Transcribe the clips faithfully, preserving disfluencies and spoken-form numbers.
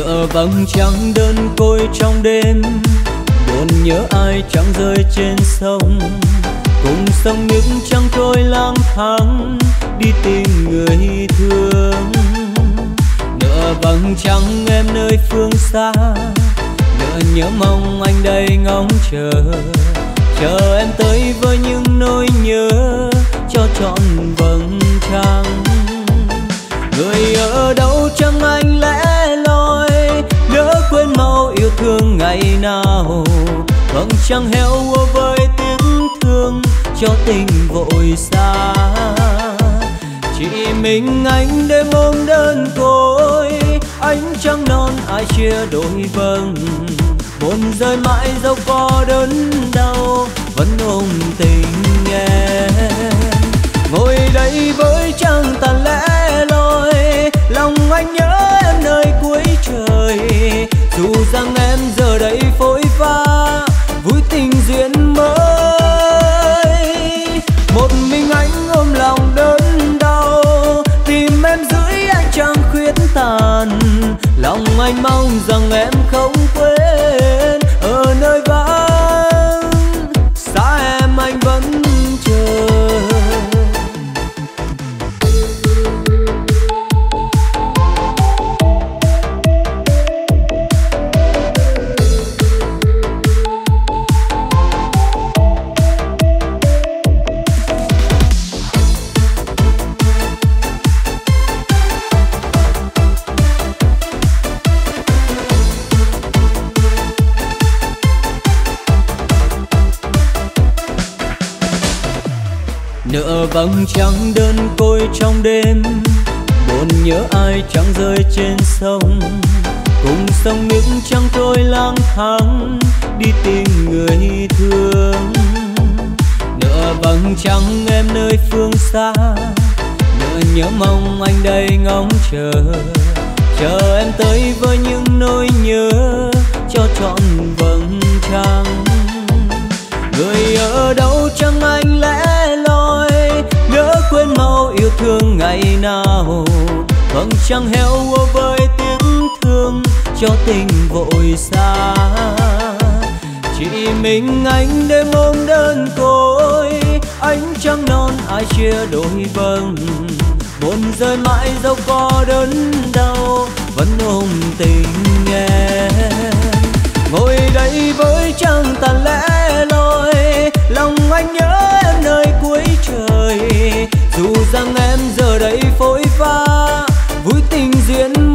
Nửa vầng trăng đơn côi trong đêm, buồn nhớ ai chẳng rơi trên sông, cùng sông nước trăng trôi lang thang đi tìm người thương. Nửa vầng trăng em nơi phương xa, nửa nhớ mong anh đây ngóng chờ, chờ em tới với những nỗi nhớ cho trọn vầng trăng. Người ở đâu chẳng anh lẽ loi, lỡ quên mau yêu thương ngày nào. Vầng trăng héo úa với tiếng thương cho tình vội xa. Chỉ mình anh đêm ôm đơn côi, ánh trăng non ai chia đôi vầng. Buồn rơi mãi dẫu có đớn đau, vẫn ôm tình em. Ngồi đây với trăng tàn lẽ loi, lòng anh nhớ em nơi cuối trời. Dù rằng em giờ đây phôi pha, vui tình duyên mới. Một mình anh ôm lòng đớn đau, tìm em dưới ánh trăng khuyết tàn. Lòng anh mong rằng em không quên, ở nơi vắng xa em anh vẫn chờ. Nửa vầng trăng đơn côi trong đêm, buồn nhớ ai chẳng rơi trên sông, cùng sông nước trăng trôi lang thang đi tìm người thương. Nửa vầng trăng em nơi phương xa, nửa nhớ mong anh đây ngóng chờ, chờ em tới với những nỗi nhớ cho trọn vầng trăng. Người ở đâu chẳng anh lẽ loi, lỡ quên mau yêu thương ngày nào. Vầng trăng héo úa với tiếng thương cho tình vội xa. Chỉ mình anh đêm ôm đơn côi, ánh trăng non ai chia đôi vầng. Buồn rơi mãi dẫu có đớn đau, vẫn ôm tình em. Ngồi đây với trăng tàn lẽ loi, lòng anh nhớ em nơi cuối trời. Dù rằng em giờ đây phôi pha, vui tình duyên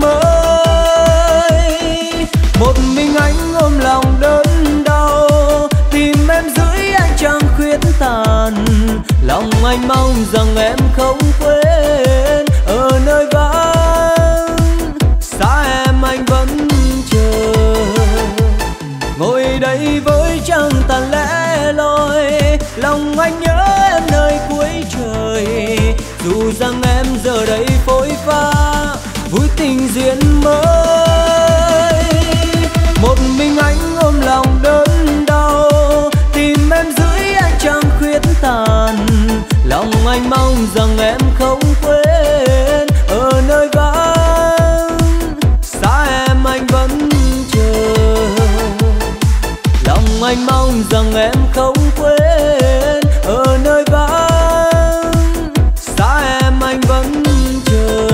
mới. Một mình anh ôm lòng đớn đau, tìm em dưới ánh trăng khuyết tàn. Lòng anh mong rằng em không quên, ở nơi vắng xa em anh vẫn chờ. Ngồi đây với trăng tàn lẽ loi, lòng anh nhớ em nơi cuối trời. Dù rằng em giờ đây phôi pha, vui tình duyên mới. Một mình anh ôm lòng đớn đau, tìm em dưới ánh trăng khuyết tàn. Lòng anh mong rằng em không quên, ở nơi vắng xa em anh vẫn chờ. Lòng anh mong rằng em không quên, ở nơi vắng xa em anh vẫn chờ.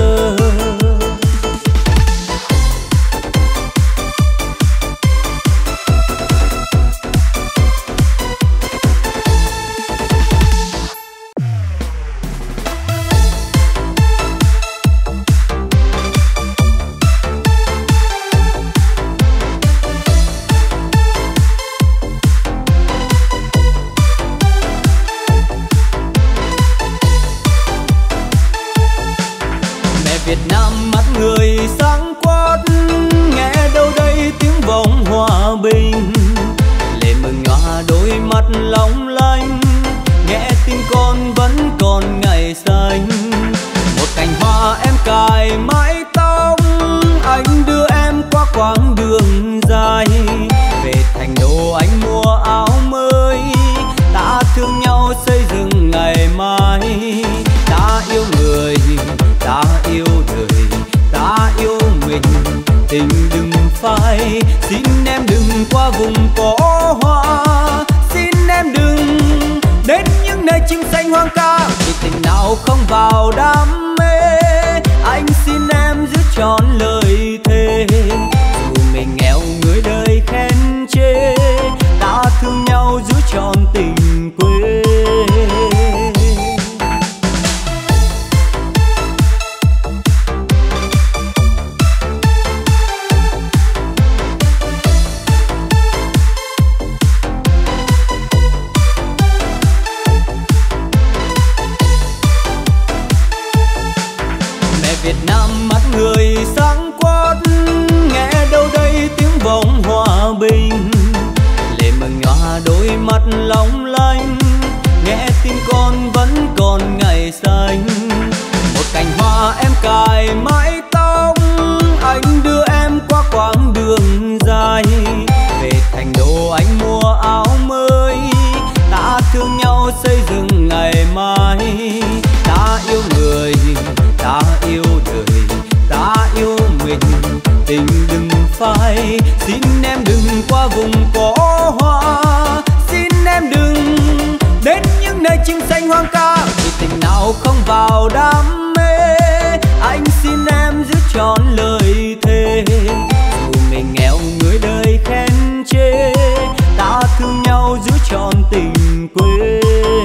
phai. Xin em đừng qua vùng cỏ hoa, xin em đừng đến những nơi chim xanh hoang ca. Vì tình nào không vào đam mê, anh xin em giữ trọn lời thề. Dù mình nghèo người đời khen chê, ta thương nhau giữ trọn tình quê. Việt Nam mắt người sáng quát, nghe đâu đây tiếng vọng hòa bình. Lệ mừng nhòa đôi mắt long lanh, nghe tin con vẫn còn ngày xanh. Một cành hoa em cài mái tóc, anh đưa em qua quãng đường dài. Về thành đô anh mua áo mới, ta thương nhau xây dựng ngày mai. Ta yêu người, ta yêu đời, ta yêu mình, tình đừng phai. Xin em đừng qua vùng cỏ hoa, xin em đừng đến những nơi chim xanh hoang ca. Vì tình nào không vào đam mê, anh xin em giữ trọn lời thề. Dù mình nghèo người đời khen chê, ta thương nhau giữ trọn tình quê.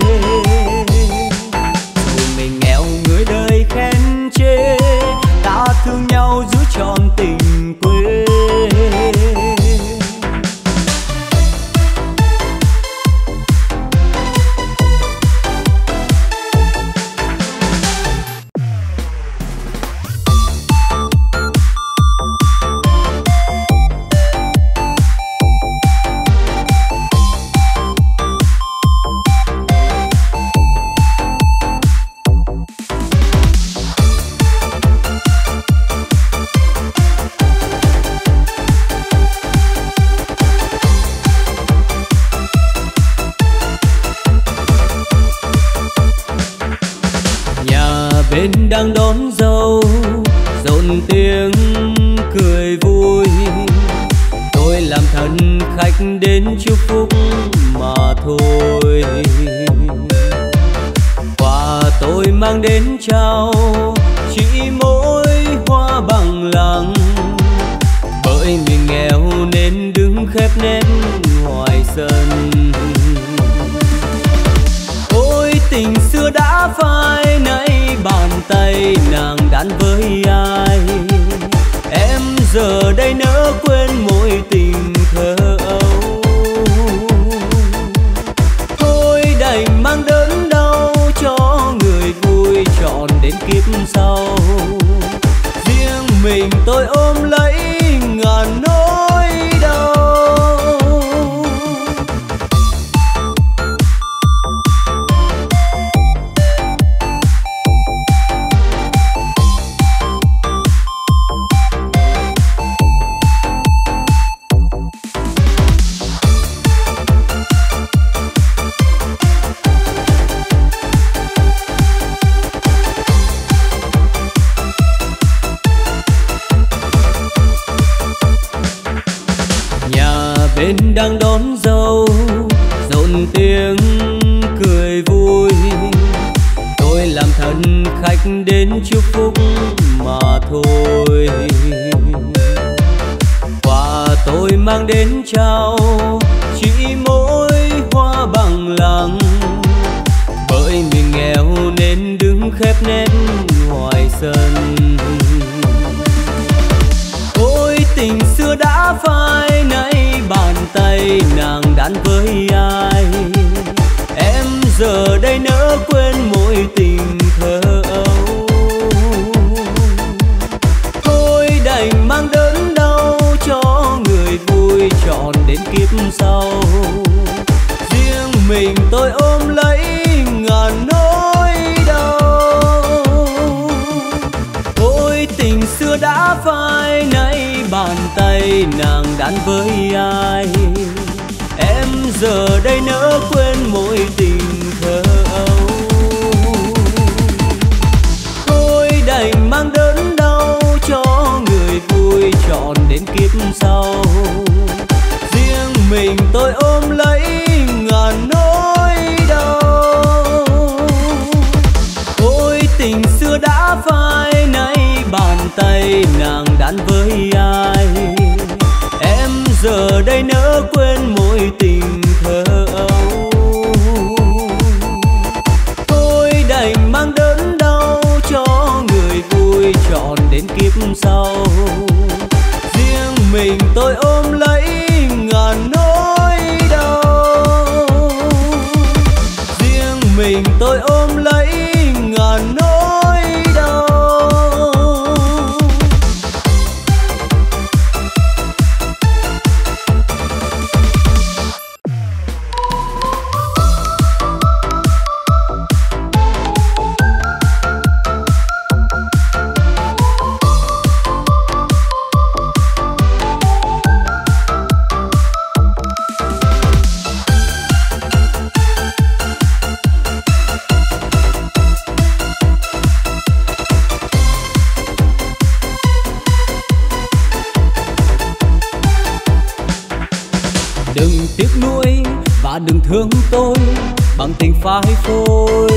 Dù mình nghèo người đời khen chê, ta thương nhau giữ trọn tình quê. Bên đang đón dâu rộn tiếng cười vui, tôi làm thân khách đến chúc phúc mà thôi. Quà tôi mang đến trao chỉ mỗi hoa bằng lăng, bởi mình nghèo nên đứng khép nép ngoài sân. Ôi tình xưa đã phai, nay bàn tay nàng đan với ai. Em giờ đây nỡ quên mối tình thơ ấu. Thôi đành mang đớn đau cho người vui trọn đến kiếp sau. Riêng mình tôi ôm lấy ngàn nỗi đau. Bên đang đón dâu rộn tiếng cười vui, tôi làm thân khách đến chúc phúc mà thôi. Quà tôi mang đến trao chỉ mỗi hoa bằng lăng, bởi mình nghèo nên đứng khép nép ngoài sân. Ôi tình xưa đã phai, nay bàn tay nàng đan với ai. Em giờ đây nỡ quên mối tình thơ ấu. Thôi đành mang đớn đau cho người vui trọn đến kiếp sau. Riêng mình tôi ôm lấy ngàn nỗi đau. Ôi tình xưa đã phai, nay bàn tay nàng đan với ai. Em giờ đây nỡ quên mối tình thơ ấu. Thôi đành mang đớn đau cho người vui trọn đến kiếp sau. Riêng mình tôi ôm lấy ngàn nỗi đau. Ôi tình xưa đã phai, nay bàn tay nàng đan với ai. Em giờ đây nỡ quên mối tình thơ ấu. Tôi đành mang đớn đau cho người vui trọn đến kiếp sau. Riêng mình tôi ôm lấy ngàn nỗi đau. Riêng mình tôi ôm lấy ngàn nỗi đau. Đừng tiếc nuối và đừng thương tôi bằng tình phai phôi.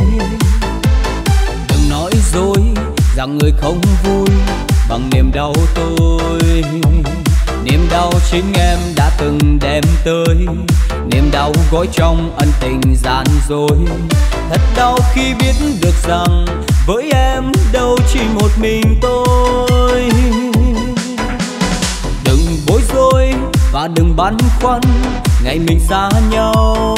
Đừng nói dối rằng người không vui bằng niềm đau tôi. Niềm đau chính em đã từng đem tới, niềm đau gói trong ân tình gian dối. Thật đau khi biết được rằng với em đâu chỉ một mình tôi. Đừng bối rối và đừng băn khoăn ngày mình xa nhau.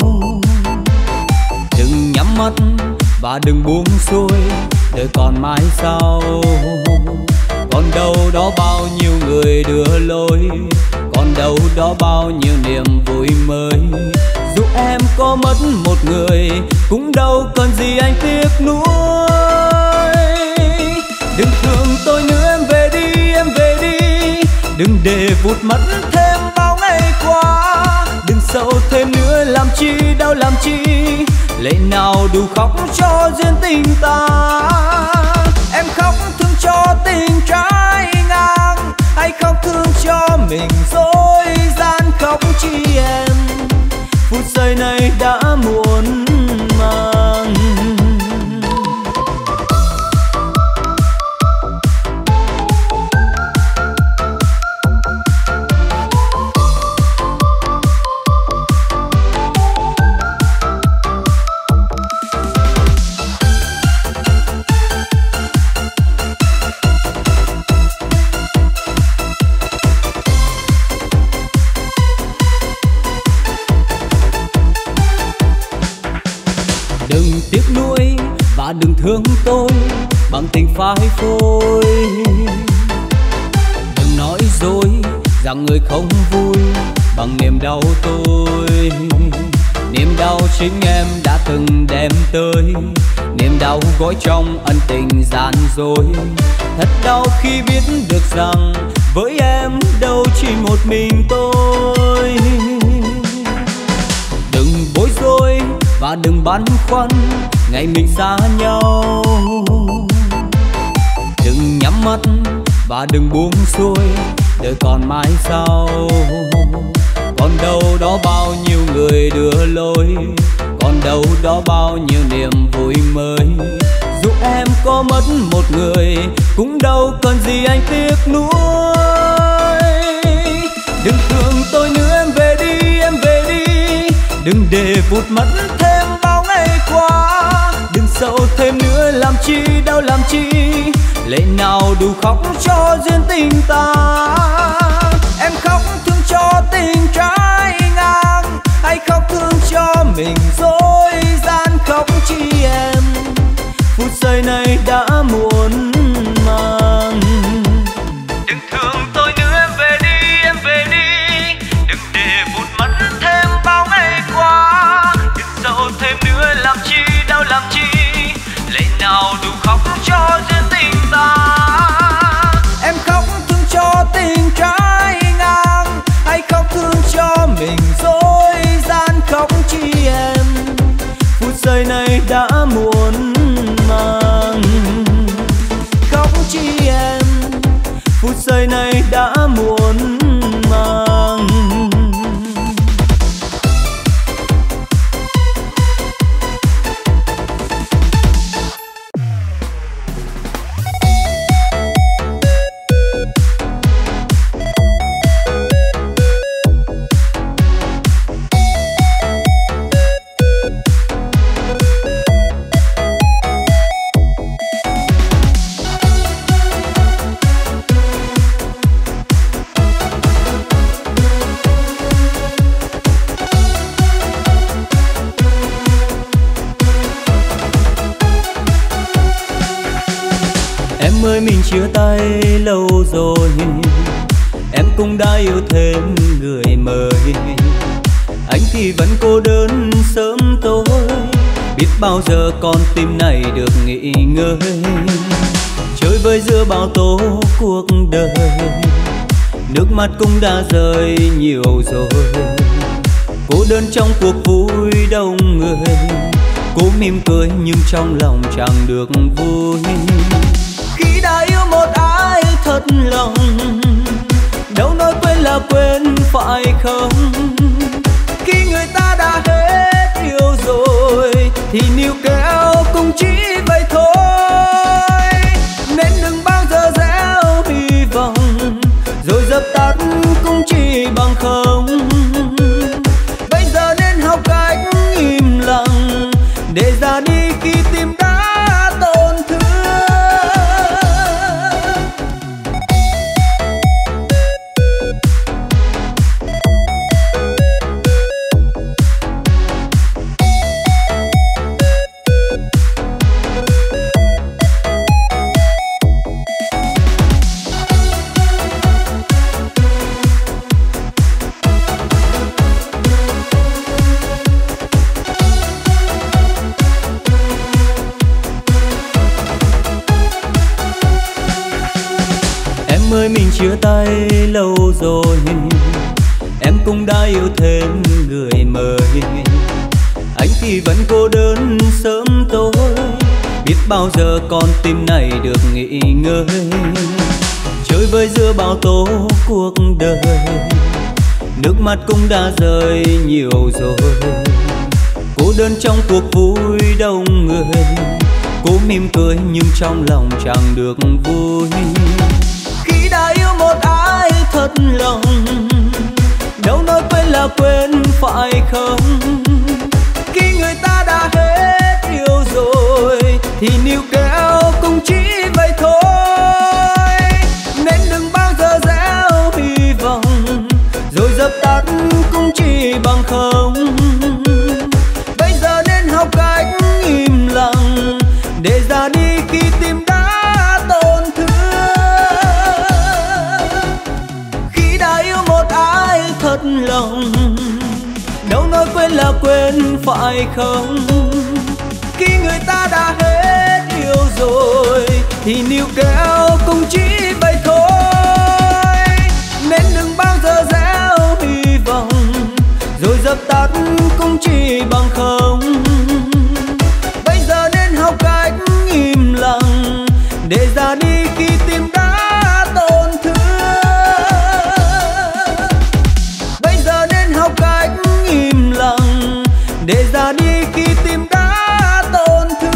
Đừng nhắm mắt và đừng buông xuôi, đời còn mãi sau. Còn đâu đó bao nhiêu người đưa lối, còn đâu đó bao nhiêu niềm vui mới. Dù em có mất một người cũng đâu cần gì anh tiếc nuối. Đừng thương tôi nữa, em về đi, em về đi. Đừng để vụt mất thêm bao ngày qua. Đừng sầu thêm nữa làm chi, đau làm chi. Lệ nào đủ khóc cho duyên tình ta. Em khóc thương cho tình trái ngang, hay khóc thương cho mình dối gian. Khóc chi em, phút giây này đã muộn màng. Đừng tiếc nuối và đừng thương tôi bằng tình phai phôi. Đừng nói dối rằng người không vui bằng niềm đau tôi. Niềm đau chính em đã từng đem tới, niềm đau gói trong ân tình gian dối. Thật đau khi biết được rằng với em đâu chỉ một mình tôi. Đừng bối rối và đừng băn khoăn ngày mình xa nhau. Đừng nhắm mắt và đừng buông xuôi, đời còn mãi sau. Còn đâu đó bao nhiêu người đưa lối, còn đâu đó bao nhiêu niềm vui mới. Dù em có mất một người cũng đâu cần gì anh tiếc nuối. Đừng thương tôi nữa, em về đi, em về đi. Đừng để vụt mất thêm bao ngày qua. Đừng sầu thêm nữa làm chi, đau làm chi. Lệ nào đủ khóc cho duyên tình ta. Em khóc thương cho tình trái ngang, hay khóc thương cho mình dối gian. Khóc chi em, phút giây này đã muộn màng. Đừng thương tôi nữa, em về đi, em về đi. Đừng để vụt mất thêm bao ngày qua. Đừng sầu thêm nữa làm chi, đau làm chi. Lệ nào đủ khóc cho duyên tình ta. Em khóc thương cho tình trái ơi mình chia tay lâu rồi, em cũng đã yêu thêm người mới. Anh thì vẫn cô đơn sớm tối, biết bao giờ con tim này được nghỉ ngơi. Chơi vơi giữa bao tố cuộc đời, nước mắt cũng đã rơi nhiều rồi. Cô đơn trong cuộc vui đông người, cố mỉm cười nhưng trong lòng chẳng được vui. Khi đã yêu một ai thật lòng, đâu nói quên là quên phải không? Khi người ta đã hết yêu rồi thì níu kéo cũng chỉ vậy thôi. Nên đừng bao giờ gieo hy vọng rồi dập tắt cũng chỉ bằng không. Bây giờ nên học cách im lặng để ra đi khi tim đã tổn thương. Ơi mình chia tay lâu rồi, em cũng đã yêu thêm người mới. Anh thì vẫn cô đơn sớm tối, biết bao giờ con tim này được nghỉ ngơi. Chơi vơi giữa bao tố cuộc đời, nước mắt cũng đã rơi nhiều rồi. Cô đơn trong cuộc vui đông người, cố mỉm cười nhưng trong lòng chẳng được vui. Khi đã yêu một ai thật lòng, đâu nói quên là quên phải không? Khi người ta đã hết yêu rồi thì níu kéo cũng chỉ vậy thôi. Nên đừng bao giờ gieo hy vọng rồi dập tắt cũng chỉ bằng không. Bây giờ nên học cách im lặng để ra đi khi tim đã tổn thương. Thật lòng, đâu nói quên là quên phải không? Khi người ta đã hết yêu rồi thì níu kéo cũng chỉ vậy thôi. Nên đừng bao giờ gieo hy vọng rồi dập tắt cũng chỉ bằng không. Bây giờ nên học cách im lặng để ra đi khi tim đã tổn thương. Học cách im lặng để ra đi khi tim đã tổn thương.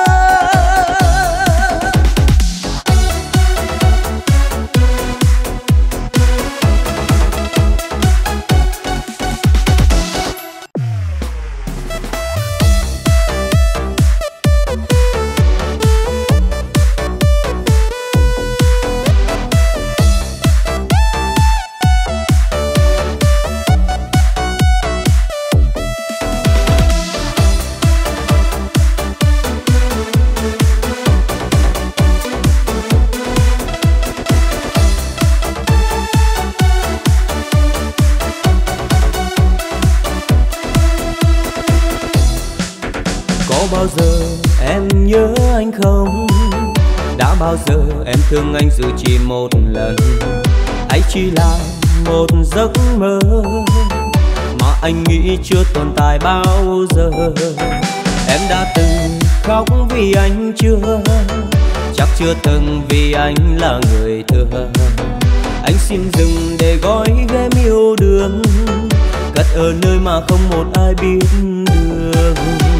Bao giờ em nhớ anh không? Đã bao giờ em thương anh dù chỉ một lần? Ấy chỉ là một giấc mơ mà anh nghĩ chưa tồn tại bao giờ. Em đã từng khóc vì anh chưa? Chắc chưa từng vì anh là người thừa. Anh xin dừng để gói ghém yêu đương, cất ở nơi mà không một ai biết được.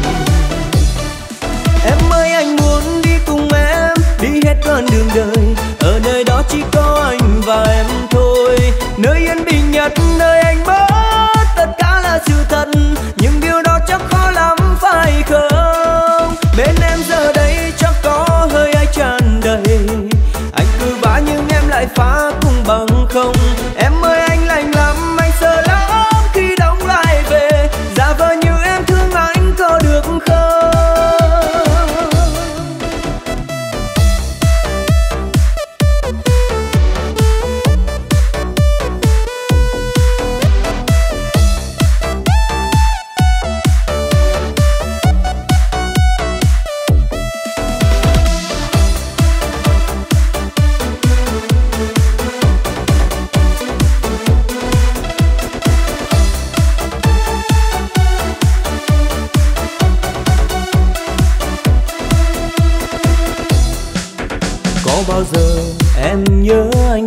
Em ơi anh muốn đi cùng em, đi hết con đường đời. Ở nơi đó chỉ có anh và em thôi. Nơi yên bình nhất, nơi anh bớt tất cả là sự thật. Nhưng điều đó chắc khó lắm phải không? Bên em giờ đây chắc có hơi ai tràn đầy. Anh cứ vã nhưng em lại phá cùng bằng không. Em ơi anh lạnh lắm, anh sợ lắm khi đóng lại về. Giả vờ như em thương anh có được không?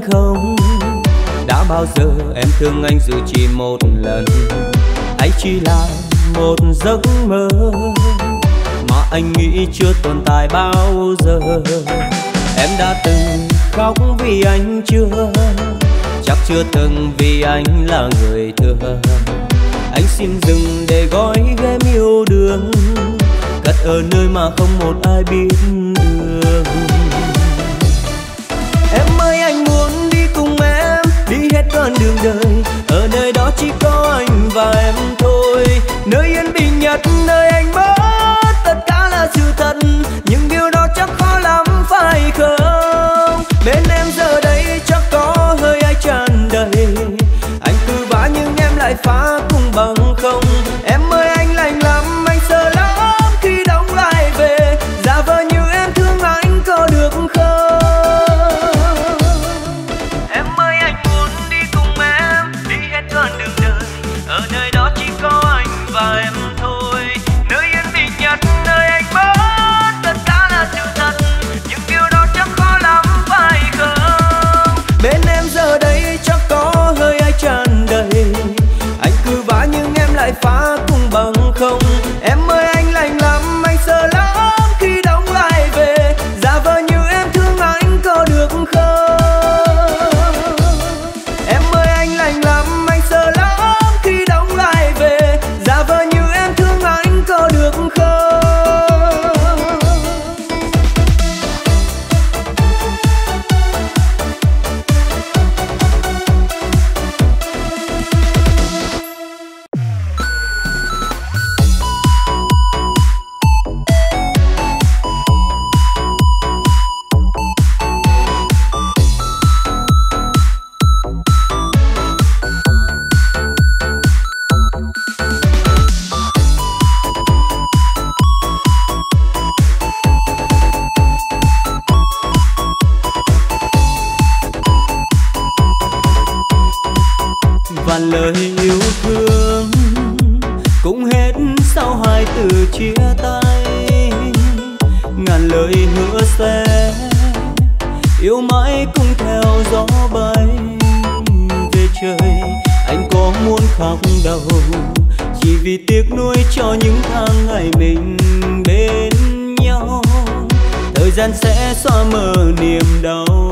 không? Đã bao giờ em thương anh dù chỉ một lần, hay chỉ là một giấc mơ mà anh nghĩ chưa tồn tại bao giờ? Em đã từng khóc vì anh chưa? Chắc chưa từng vì anh là người thừa. Anh xin dừng để gói ghém yêu đương, cất ở nơi mà không một ai biết được. Em ơi anh muốn đi cùng em, đi hết con đường đời. Ở nơi đó chỉ có anh và em thôi. Nơi yên bình nhất, nơi anh mất tất cả là sự thật. Nhưng điều đó chắc khó lắm phải không? Bên em giờ đây chắc có hơi ai tràn đầy. Anh cứ vã nhưng em lại phá cùng bằng không. Em ơi anh lạnh lắm, anh sợ lắm khi đóng lại về. Giả vờ như em thương anh có được không? Em ơi anh muốn đi cùng em, đi hết con đường đời. Ở nơi đó chỉ có anh và em thôi. Nơi yên bình nhất, nơi anh mất tất cả là sự thật. Nhưng điều đó chắc khó lắm phải không? Bên em giờ đây chắc có hơi ai tràn đầy. Anh cứ vã nhưng em lại phá cùng bằng không. Em ơi anh lạnh lắm, anh sợ lắm khi đóng lại về. Giả vờ như em thương anh có được không? Em ơi anh lạnh lắm, anh sợ lắm khi đóng lại về. Giả vờ như em thương anh có được không? Vạn lời yêu thương cũng hết sau hai từ chia tay. Ngàn lời hứa sẽ yêu mãi cùng theo gió bay về trời. Anh có muốn khóc đâu, chỉ vì tiếc nuối cho những tháng ngày mình bên nhau. Thời gian sẽ xóa mờ niềm đau.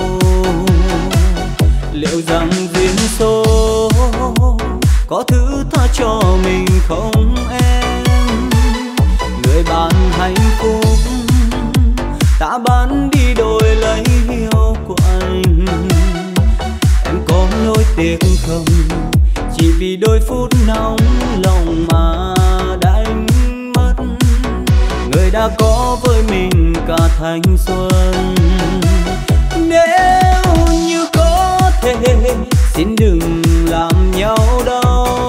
Liệu rằng duyên số có thứ tha cho mình không em? Người bạn hạnh phúc ta bán đi đổi lấy yêu của anh. Em có nỗi tiếc không, chỉ vì đôi phút nóng lòng mà đánh mất người đã có với mình cả thanh xuân. Nếu như có thể xin đừng làm nhau đau,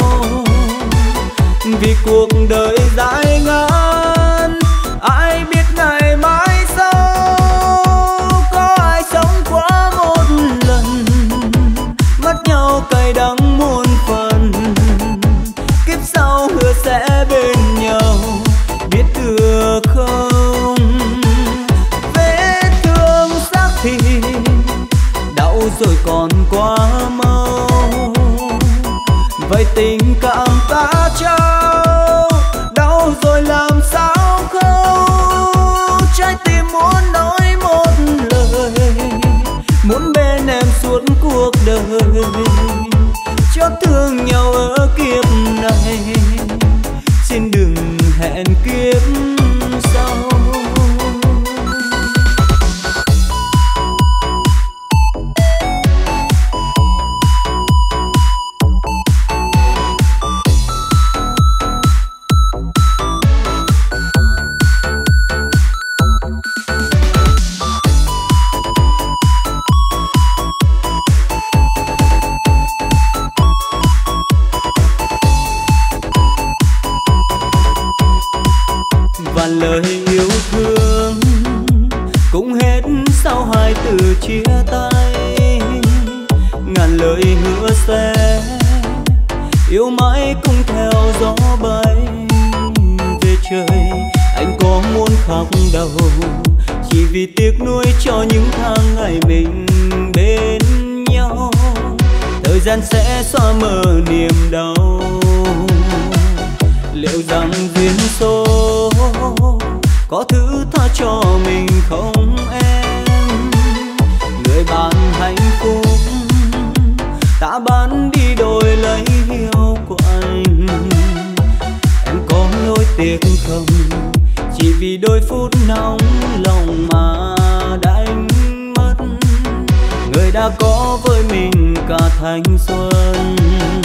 vì cuộc đời dài ngắn ai biết ngày mai sau. Có ai sống quá một lần, mất nhau cay đắng muôn phần. Kiếp sau hứa sẽ bên nhau, biết được không? Vết thương xác thịt đau rồi còn quá mau. Vậy tình cảm ta trao đau rồi làm sao không? Trái tim muốn nói một lời, muốn bên em suốt cuộc đời. Chót thương nhau ở kiếp này, xin đừng hẹn kiếp sau. Vạn lời yêu thương cũng hết sau hai từ chia tay. Ngàn lời hứa sẽ yêu mãi cùng theo gió bay về trời. Anh có muốn khóc đâu, chỉ vì tiếc nuối cho những tháng ngày mình bên nhau. thời gian sẽ xóa mờ niềm đau. Liệu rằng duyên số có thứ tha cho mình không em? Người bạn hạnh phúc ta bán đi đổi lấy yêu của anh. Em có lỗi tiếc không, chỉ vì đôi phút nóng lòng mà đánh mất người đã có với mình cả thanh xuân.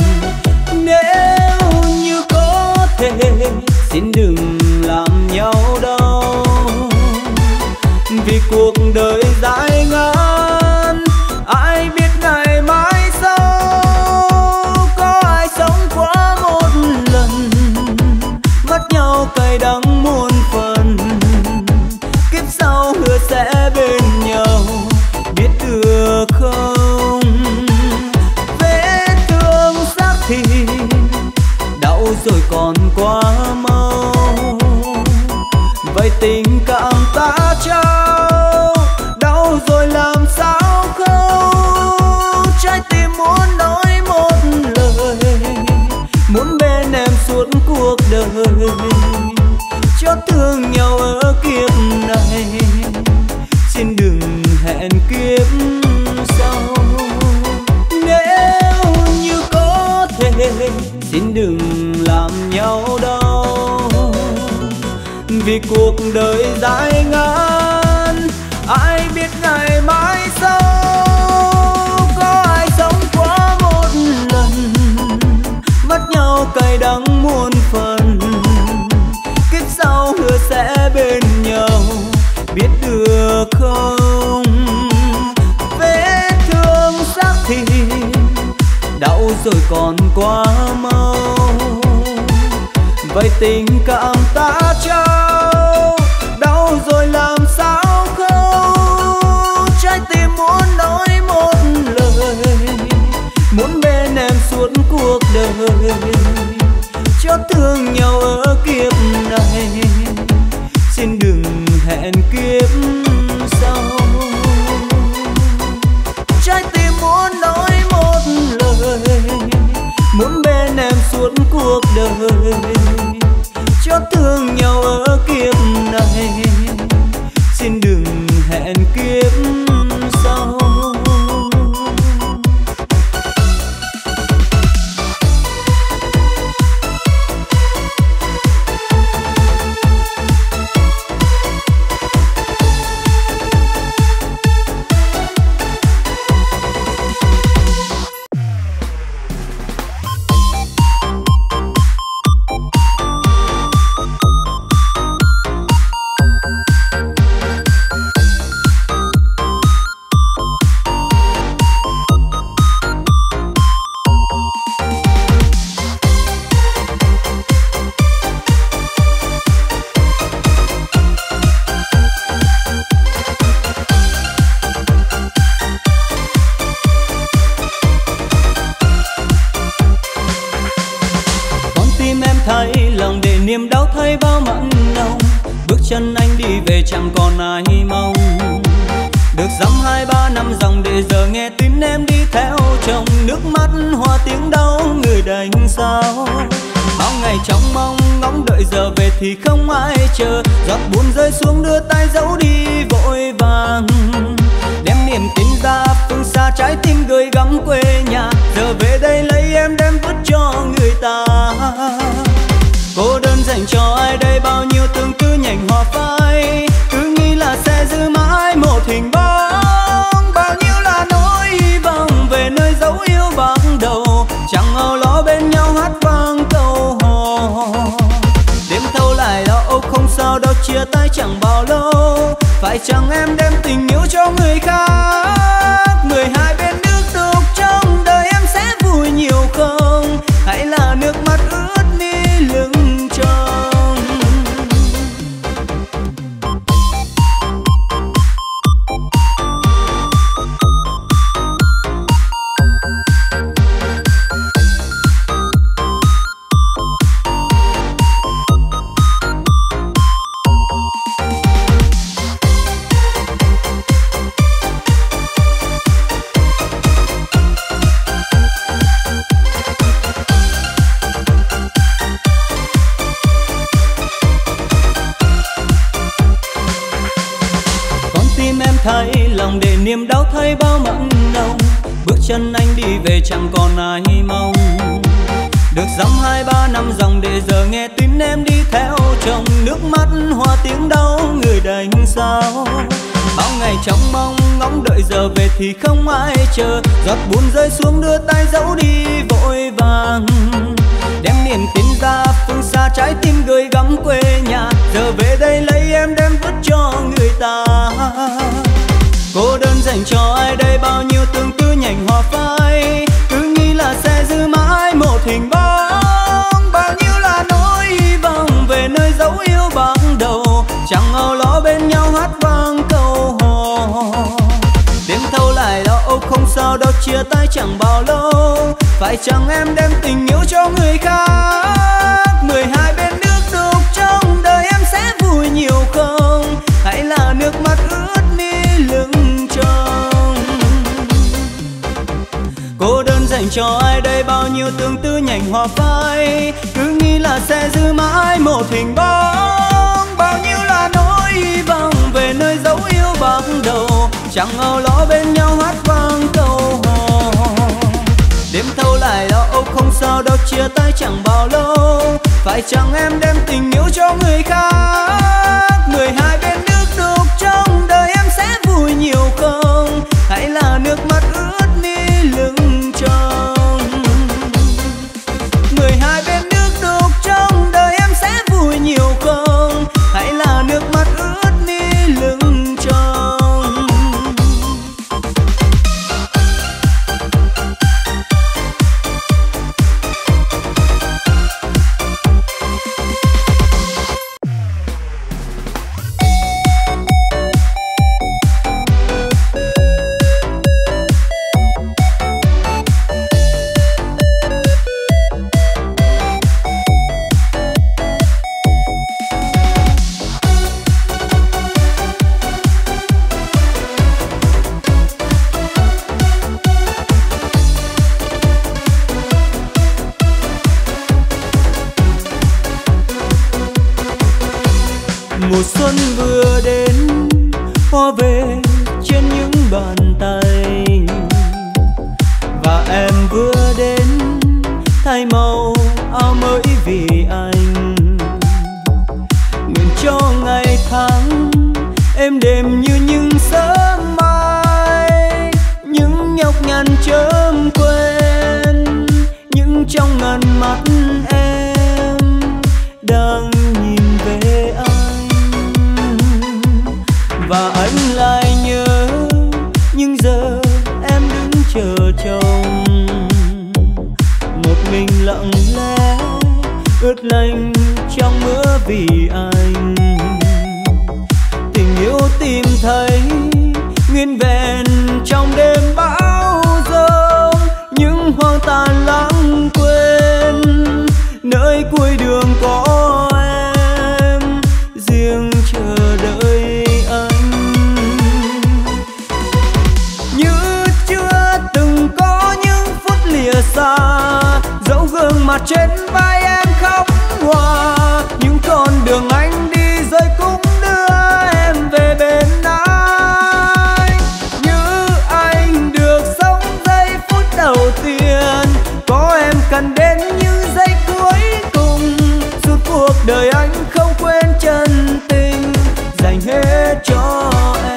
Nếu như có thể xin đừng làm nhau đau, vì cuộc đời dài ngắn ai biết ngày mai sau. Có ai sống quá một lần, mất nhau cay đắng muôn phần. Kiếp sau hứa sẽ bên nhau, biết được không? Vết thương xác thịt đau rồi còn quá mau. Vậy tình cảm ta trao đau rồi làm sao không? Trái tim muốn nói một lời, muốn bên em suốt cuộc đời, cho thương nhau ở kiếp này, xin đừng hẹn kiếp sau. Nếu như có thể xin đừng làm nhau đau, vì cuộc đời dài ngắn ai biết ngày mai sau. Có ai sống quá một lần, mất nhau cay đắng muôn phần. Kiếp sau hứa sẽ bên nhau, biết được không? Vết thương xác thịt đau rồi còn quá mau. Vậy tình cảm ta trao đau rồi làm sao không? Trái tim muốn nói một lời, muốn bên em suốt cuộc đời, cho thương nhau ở kiếp này, xin đừng hẹn kiếp sau. Trái tim muốn nói một lời, muốn bên em suốt cuộc đời, cho thương nhau ở kiếp này, xin đừng hẹn kiếp sau. Niềm đau thay bao mặn nồng, bước chân anh đi về chẳng còn ai mong. Được dăm hai ba năm dòng để giờ nghe tin em đi theo chồng. Nước mắt hoa tiếng đau người đành sao. Bao ngày trong mong ngóng đợi giờ về thì không ai chờ. Giọt buồn rơi xuống đưa tay giấu đi vội vàng. Đem niềm tin ra phương xa trái tim gửi gắm quê nhà. Giờ về đây lấy em đem vứt cho người ta. Cô đơn dành cho ai đây bao nhiêu tương tư nhành hòa phai. Cứ nghĩ là sẽ giữ mãi một hình bóng. Bao nhiêu là nỗi hy vọng về nơi dấu yêu ban đầu. Chẳng âu lo bên nhau hát vang câu hò. Đêm thâu lại lo âu không sao đâu chia tay chẳng bao lâu. Phải chẳng em đem tình yêu cho người khác. Mười hai bên nước tục trong đời em sẽ vui nhiều không? Hay là nước mắt ướt mi lưng tròng? chân anh đi về chẳng còn ai mong. Được dăm hai ba năm dòng để giờ nghe tin em đi theo chồng. Nước mắt hoa tiếng đau người đành sao. Bao ngày trong mong ngóng đợi giờ về thì không ai chờ. Giọt buồn rơi xuống đưa tay dẫu đi vội vàng. Đem niềm tin ra phương xa trái tim gửi gắm quê nhà. Giờ về đây lấy em đem vứt cho người ta. Cô đơn dành cho ai đây bao nhiêu tương tư nhành hoa phai. Cứ nghĩ là sẽ giữ mãi một hình bóng. Bao nhiêu là nỗi hy vọng về nơi dấu yêu ban đầu. Chẳng âu lo bên nhau hát vang câu hò. Đêm thâu lại lo âu không sao đâu chia tay chẳng bao lâu. Phải chẳng em đem tình yêu cho người khác. Mười hai bên nước đục trong đời em sẽ vui nhiều không? Hay là nước mắt ướt mi lưng tròng? Cô đơn dành cho ai đây bao nhiêu tương tư nhành hoa phai. Cứ nghĩ là sẽ giữ mãi một hình bóng. Bao nhiêu là nỗi hy vọng về nơi dấu yêu ban đầu. Chẳng âu lo bên nhau hát vang câu hò. Đêm thâu lại lo âu không sao đâu chia tay chẳng bao lâu. Phải chẳng em đem tình yêu cho người khác. Mười hai bên nước đục trong đời em sẽ vui nhiều không? Hay là nước mắt ướt mi lưng tròng? Mười hai bên nước đục trong đời em sẽ vui nhiều không? Hay là nước mắt ướt mi lưng tròng? Mùa xuân vừa đến, hoa về trên những bàn tay. Và em vừa đến, thay màu áo mới vì anh. Nguyện cho ngày tháng êm đềm như những sớm mai. Những nhọc nhằn chớm quên, những trong ngần mắt em đang nhìn về anh. Và anh lại nhớ nhưng giờ em đứng chờ chồng. Một mình lặng lẽ ướt lạnh trong mưa vì anh. Tình yêu tìm thấy nguyên vẹn trong đêm bão giông. Những hoang tàn lãng quên nơi cuối đường có em riêng chờ đợi anh. Như chưa từng có những phút lìa xa, dẫu gương mặt trên vai em khóc hòa. Những con đường anh đi rồi cũng đưa em về bên anh. Như anh được sống giây phút đầu tiên, có em cần đến những giây cuối cùng. Suốt cuộc đời anh không quên chân tình dành hết cho em.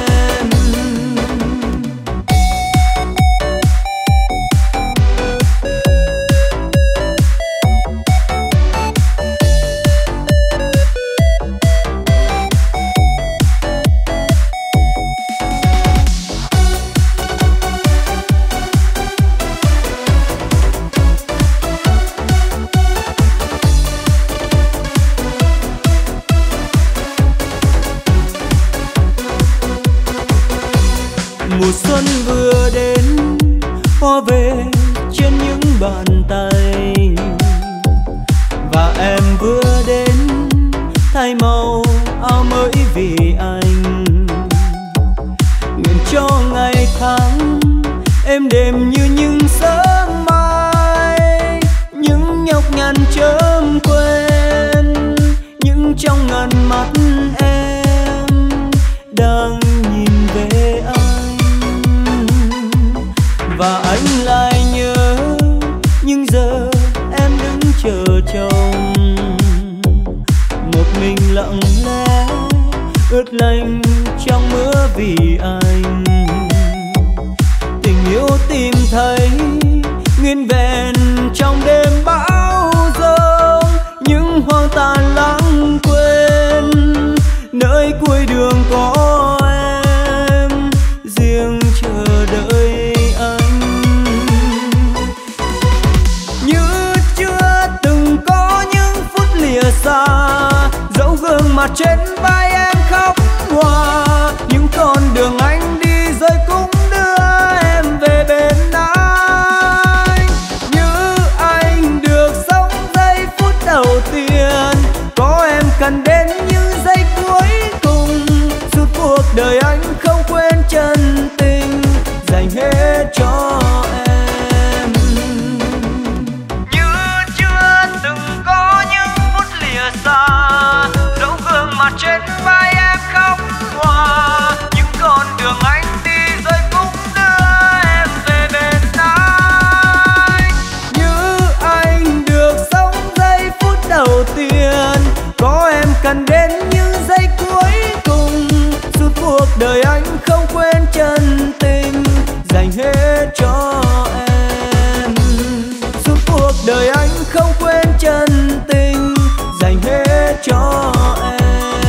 Mùa xuân vừa đến, hoa về trên những bàn tay. Và em vừa đến, thay màu áo mới vì anh. Nguyện cho ngày tháng êm đềm như những sớm mai. Những nhọc nhằn chớm quên, những trong ngần mắt em đang nhìn về anh. Và nhưng giờ em đứng chờ chồng. Một mình lặng lẽ ướt lạnh trong mưa vì anh. Tình yêu tìm thấy nguyên vẹn trong đêm bão giông, những hoang tàn lãng quên nơi cuối đường có em riêng chờ đợi anh. Như chưa từng có những phút lìa xa, dẫu gương mặt trên vai em khóc hòa, những con đường anh đi rồi cũng đưa em về bên anh. Như anh được sống giây phút đầu tiên, có em cần đến những giây cuối cùng. Suốt cuộc đời anh không quên chân tình dành hết cho em. Như chưa từng có những phút lìa xa, dẫu gương mặt trên vai em khóc hòa, những con đường anh đi rồi cũng đưa em về bên anh. Như anh được sống giây phút đầu tiên, có em cần đến những giây cuối cùng. Suốt cuộc đời anh không quên chân tình dành hết cho em. Suốt cuộc đời anh không quên chân tình dành hết cho em.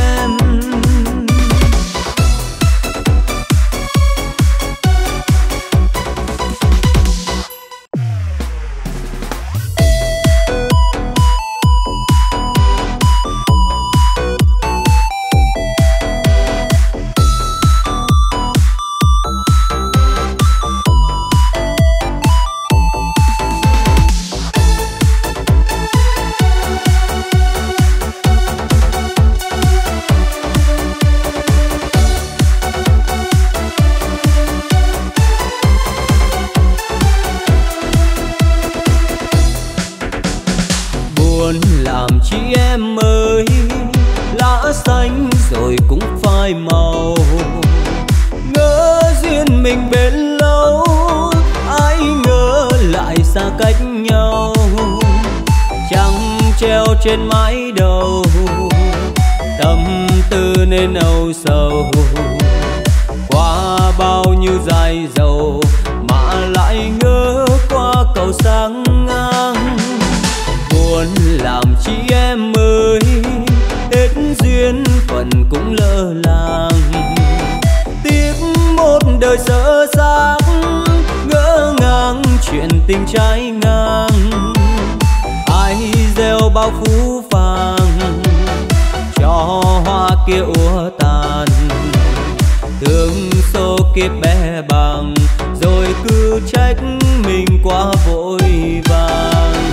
Làm chi em ơi, lá xanh rồi cũng phai màu. Ngỡ duyên mình bền lâu, ai ngờ lại xa cách nhau. Trăng treo trên mái đầu, tâm tư nên âu sầu. Qua bao nhiêu dài dầu mà lại ngỡ qua cầu sáng ngang. Buồn làm chi em ơi, hết duyên phận cũng lỡ làng. Tiếc một đời dở dang, ngỡ ngàng chuyện tình trái ngang. Ai gieo bao phú phàng cho hoa kia úa tàn. Thương số kiếp bé bàng, rồi cứ trách mình quá vội vàng.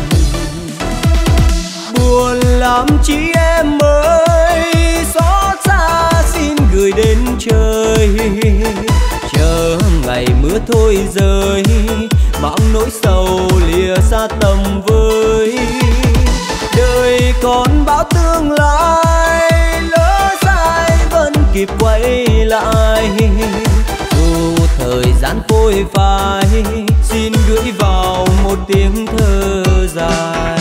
Buồn làm chi em ơi, xót xa xin gửi đến trời. Chờ ngày mưa thôi rơi, mang nỗi sầu lìa xa tầm với. Đời còn bão tương lai, lỡ dại vẫn kịp quay lại. Dù thời gian phôi phai, xin gửi vào một tiếng thơ dài.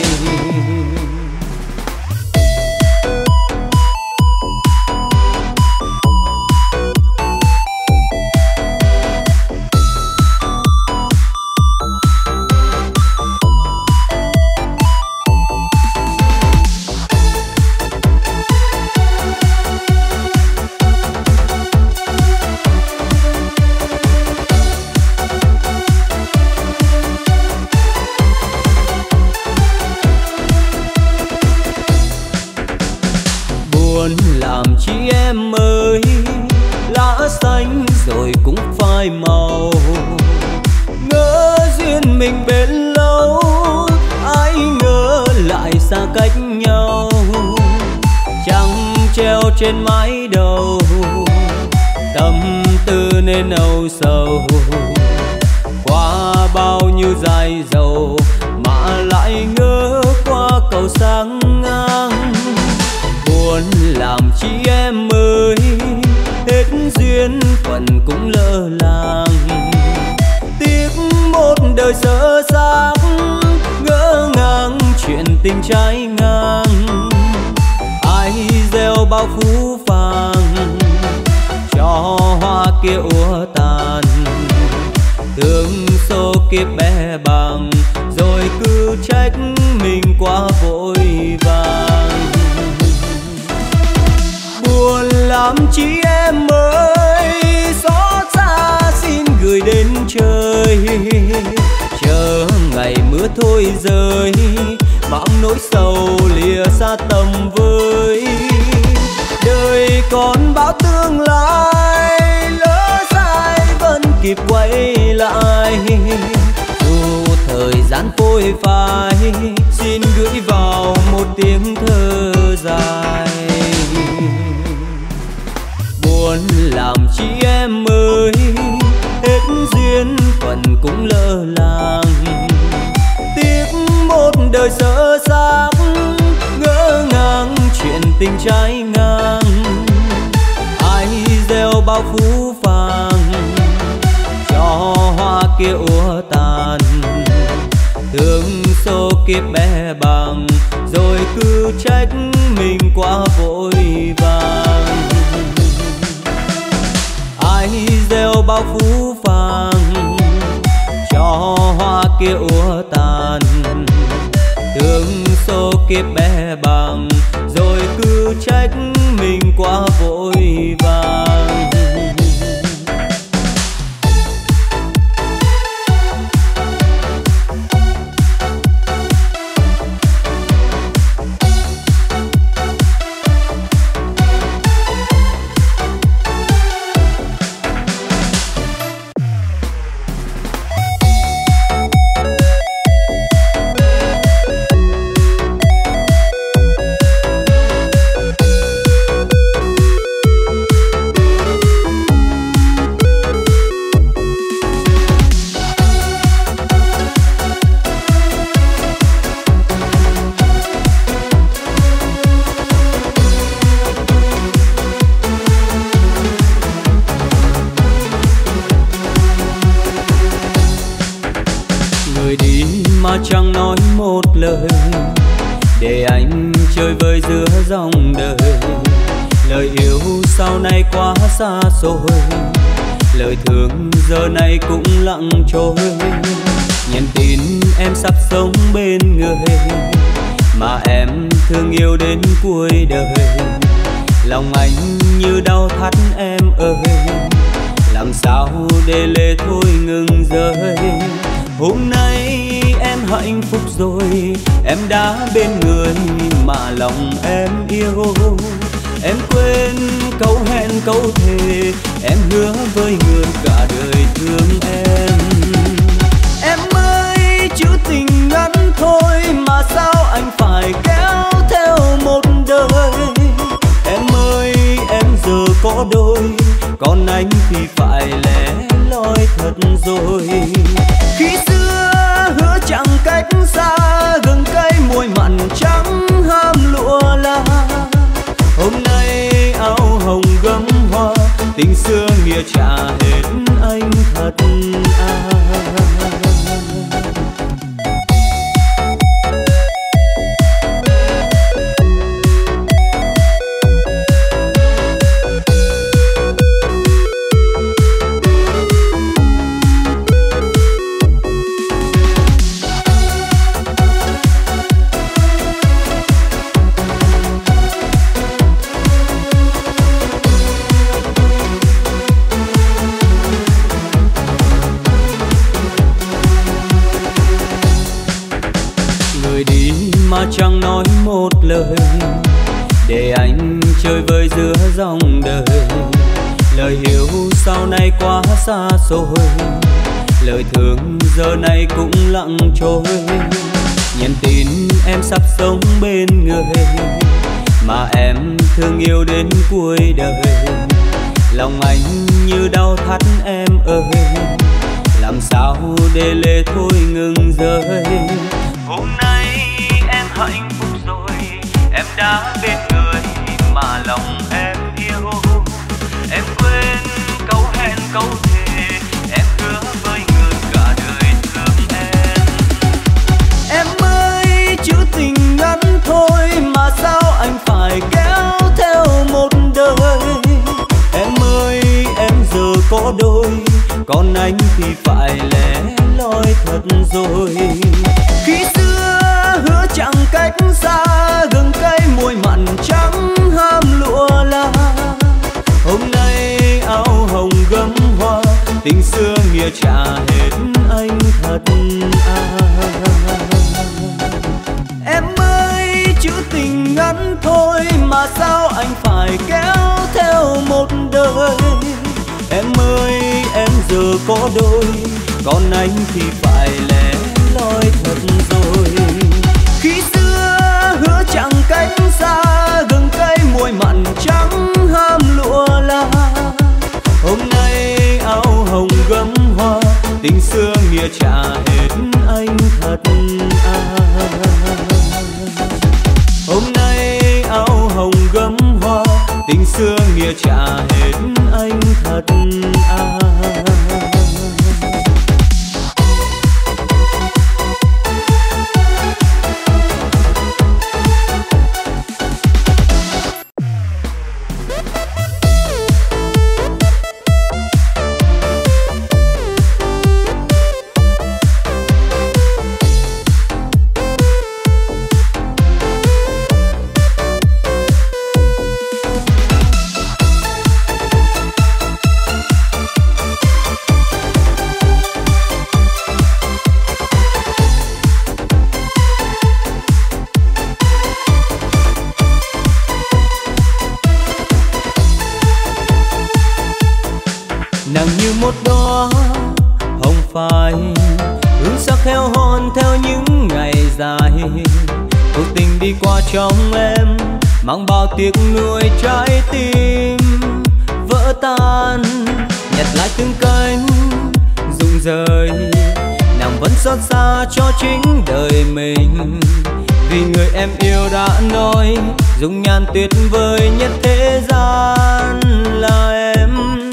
Làm chi em ơi, lá xanh rồi cũng phai màu. Ngỡ duyên mình bền lâu, ai ngờ lại xa cách nhau. Trăng treo trên mái đầu, tâm tư nên âu sầu. Qua bao nhiêu dài dầu mà lại ngỡ qua cầu sáng ngang. Buồn làm chi em ơi, hết duyên phận cũng lỡ làng. Tiếc một đời dở dang, trái ngang. Ai gieo bao phú phàng cho hoa kia úa tàn, thương số kiếp bé bàng rồi cứ trách mình quá vội vàng. Buồn lắm chị em ơi, xót xa xin gửi đến trời, chờ ngày mưa thôi rơi, bão nỗi sầu lìa xa tầm với. Đời còn bao tương lai, lỡ sai vẫn kịp quay lại, dù thời gian phôi phai xin gửi vào một tiếng thơ dài. Buồn làm chị em ơi, hết duyên phận cũng lỡ làng, tiếc một đời sơ xác ngỡ ngàng chuyện tình trái ngang. Ai gieo bao phú phàng cho hoa kia úa tàn, thương số kiếp bé bàng rồi cứ trách mình quá vội vàng. Ai gieo bao phú phàng cho hoa kia úa tàn, thương số kiếp bé bàng rồi cứ trách mình quá vội vàng. Chẳng nói một lời để anh chơi vơi giữa dòng đời. Lời yêu sau này quá xa xôi, lời thương giờ này cũng lặng trôi. Nhận tin em sắp sống bên người mà em thương yêu đến cuối đời. Lòng anh như đau thắt em ơi, làm sao để lệ thôi ngừng rơi. Hôm nay em hạnh phúc rồi, em đã bên người mà lòng em yêu. Em quên câu hẹn câu thề, em hứa với người cả đời thương em. Em ơi chữ tình ngắn thôi mà sao anh phải kéo theo một đời. Em ơi em giờ có đôi, còn anh thì phải lẻ loi thật rồi. Khi xưa hứa chẳng cách xa, gừng cây môi mặn trắng ham lụa la. Hôm nay áo hồng gấm hoa, tình xưa nghĩa trả hết anh thật à. Chẳng nói một lời để anh chơi vơi giữa dòng đời. Lời yêu sau này quá xa xôi, lời thương giờ này cũng lặng trôi. Nhận tin em sắp sống bên người mà em thương yêu đến cuối đời. Lòng anh như đau thắt em ơi, làm sao để lệ thôi ngừng rơi. Hôm nay em hạnh phúc rồi, em đã bên người mà lòng em yêu. Em quên câu hẹn câu thề, em hứa với người cả đời thương em. Em ơi chữ tình ngắn thì phải lẻ loi thật rồi. Khi xưa hứa chẳng cách xa, gừng cây mùi mặn trắng ham lụa la. Hôm nay áo hồng gấm hoa, tình xưa nghĩa trả hết anh thật à. Em ơi chữ tình ngắn thôi mà sao anh phải kéo theo một đời. Em ơi em giờ có đôi, còn anh thì phải lẻ loi thật rồi. Khi xưa hứa chẳng cách xa, gừng cây mùi mặn trắng ham lụa la. Hôm nay áo hồng gấm hoa, tình xưa nghĩa trả hết anh thật à. Hôm nay áo hồng gấm hoa, tình xưa nghĩa trả hết anh thật à. Nàng như một đóa hồng phai, hương sắc heo hon theo những ngày dài. Cuộc tình đi qua trong em, mang bao tiếc nuối trái tim vỡ tan. Nhặt lại từng cánh rụng rời, nàng vẫn xót xa cho chính đời mình. Vì người em yêu đã nói, dung nhan tuyệt vời nhất thế gian là em.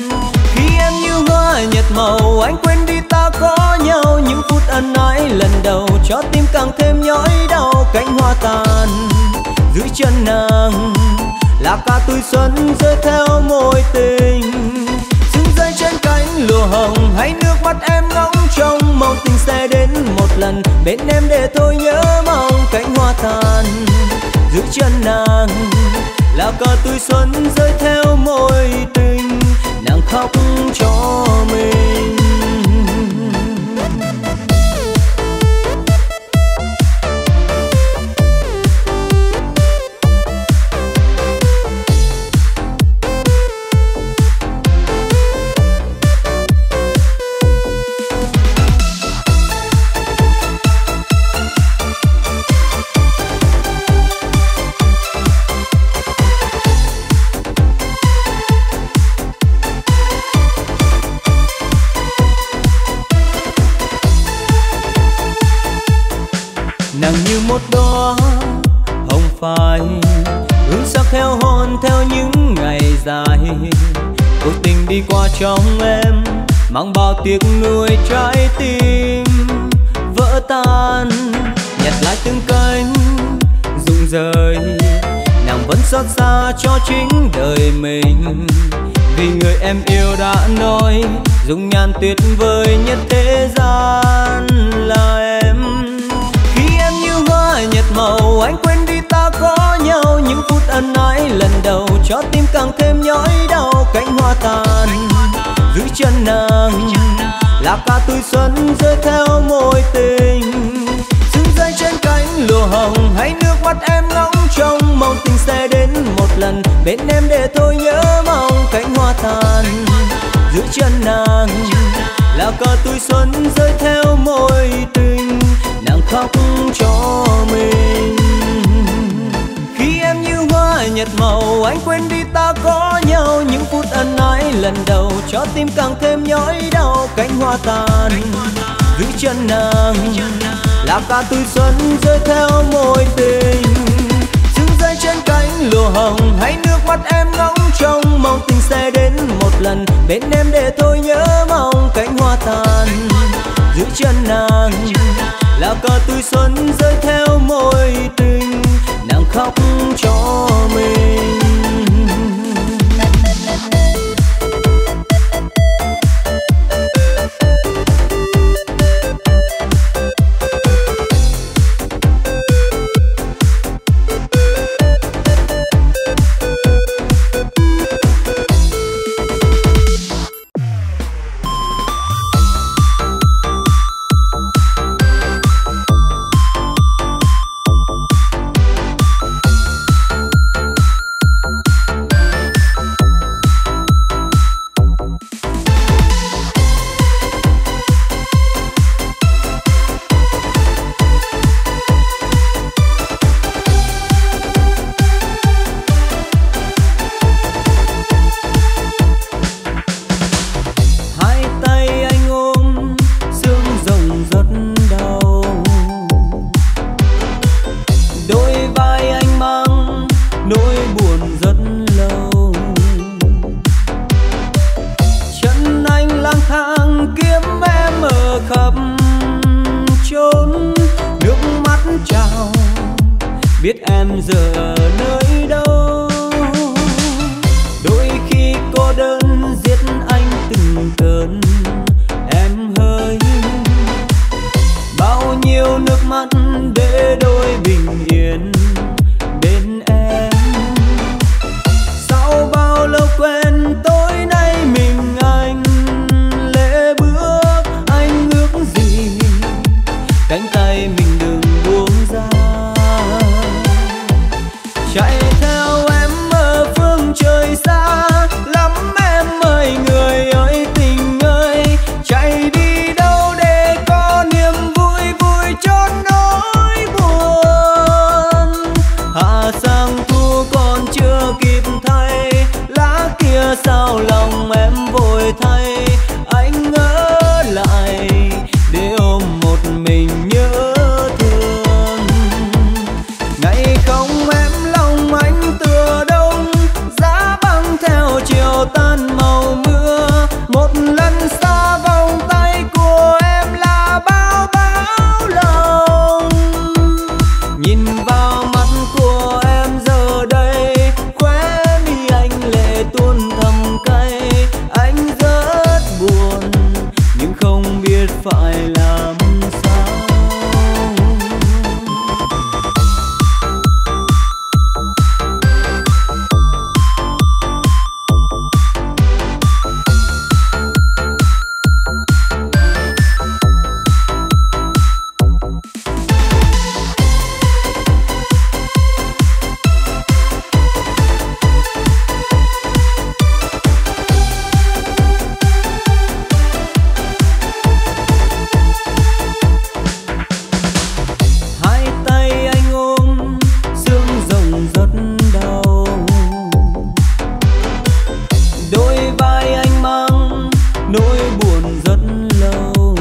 Nhật màu anh quên đi ta có nhau, những phút ân ái lần đầu cho tim càng thêm nhói đau. Cánh hoa tàn dưới chân nàng là cả tuổi xuân rơi theo môi tình. Sương rơi trên cánh lụa hồng hay nước mắt em ngóng trông, mong tình sẽ đến một lần bên em để thôi nhớ mong. Cánh hoa tàn dưới chân nàng là cả tuổi xuân rơi theo môi tình, nàng khóc cho mình. Nàng như một đóa hồng phai, hương sắc heo hon theo những ngày dài. Cuộc tình đi qua trong em, mang bao tiếc nuối trái tim vỡ tan. Nhặt lại từng cánh rụng rời, nàng vẫn xót xa cho chính đời mình. Vì người em yêu đã nói, dung nhan tuyệt vời nhất thế gian là em. Nhật màu anh quên đi ta có nhau, những phút ân ái lần đầu cho tim càng thêm nhói đau. Cánh hoa tàn dưới chân nàng là cả tuổi xuân rơi theo môi tình. Sương rơi trên cánh lụa hồng hay nước mắt em ngóng trông, mong tình sẽ đến một lần bên em để thôi nhớ mong. Cánh hoa tàn dưới chân nàng là cả tuổi xuân rơi theo môi tình, nàng khóc cho mình. Khi em như hoa nhật màu anh quên đi ta có nhau, những phút ân ái lần đầu cho tim càng thêm nhói đau. Cánh hoa tàn dưới chân nàng là cả tuổi xuân rơi theo môi tình. Sương rơi trên cánh lụa hồng hay nước mắt em ngóng trông, mong tình sẽ đến một lần bên em để thôi nhớ mong. Cánh hoa tàn dưới chân nàng là cả tuổi xuân rơi theo môi tình, nàng khóc cho mình. biết em giờ ở nơi đâu. Đôi khi cô đơn giết anh từng cơn em hơi, bao nhiêu nước mắt để đôi bình yên bên em. Sau bao lâu quen tối nay mình anh lễ bước, anh ước gì cánh tay mình đừng buông ra. Chạy theo em ở phương trời xa lắm em ơi, người ơi tình ơi, chạy đi đâu để có niềm vui vui chốn nỗi buồn. Hạ sang thu còn chưa kịp thay, lá kia sao lòng em vội thay. Anh ngỡ lại để ôm một mình nhớ thương. Ngày không em lòng anh tựa đông, giá băng theo chiều tan màu mưa. Một lần xa vòng tay của em là bao bão lòng. Nhìn vào mắt của em giờ đây, khóe mi anh lệ tuôn thầm cay. Anh rất buồn nhưng không biết phải làm sao. Hai tay anh ôm xương rồng rất đau, đôi vai anh mang nỗi buồn rất lâu.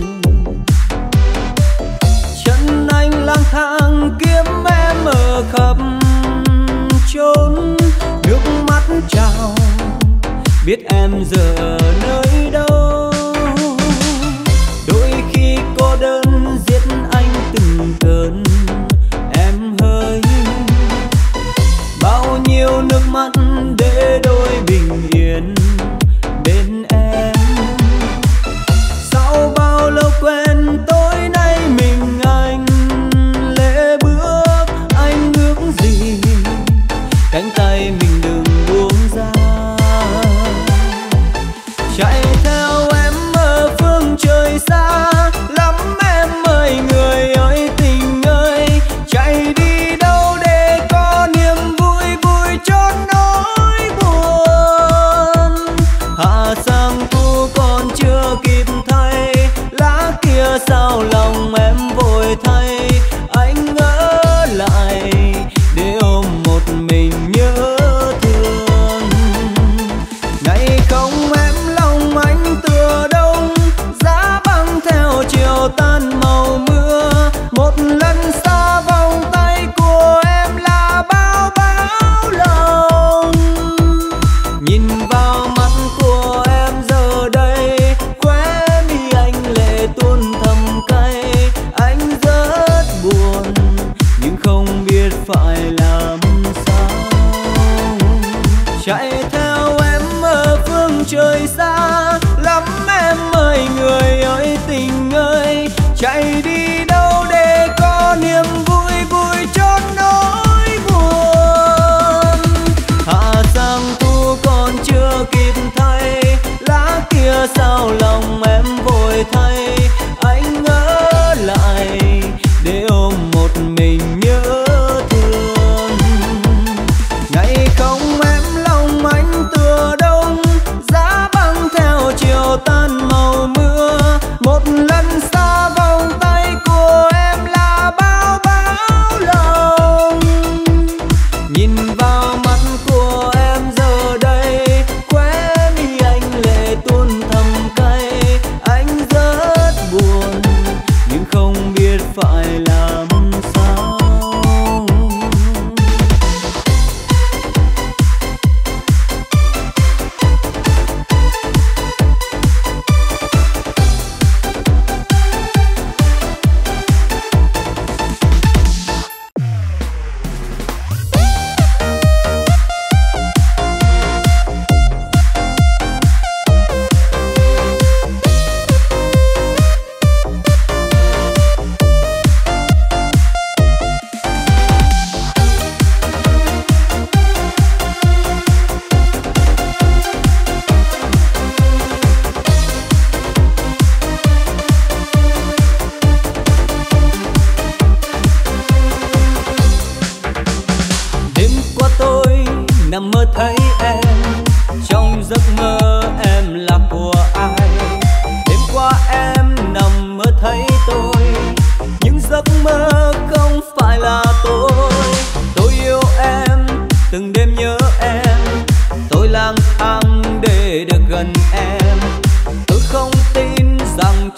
Chân anh lang thang kiếm em ở khắp chốn, nước mắt trào biết em giờ ở nơi đâu. Đôi khi cô đơn giết anh từng cơn em hơi, bao nhiêu nước mắt để đôi bình yên bên em. Sau bao lâu quen tối nay mình anh lễ bước, anh ước gì cánh tay mình đừng buông ra. Chạy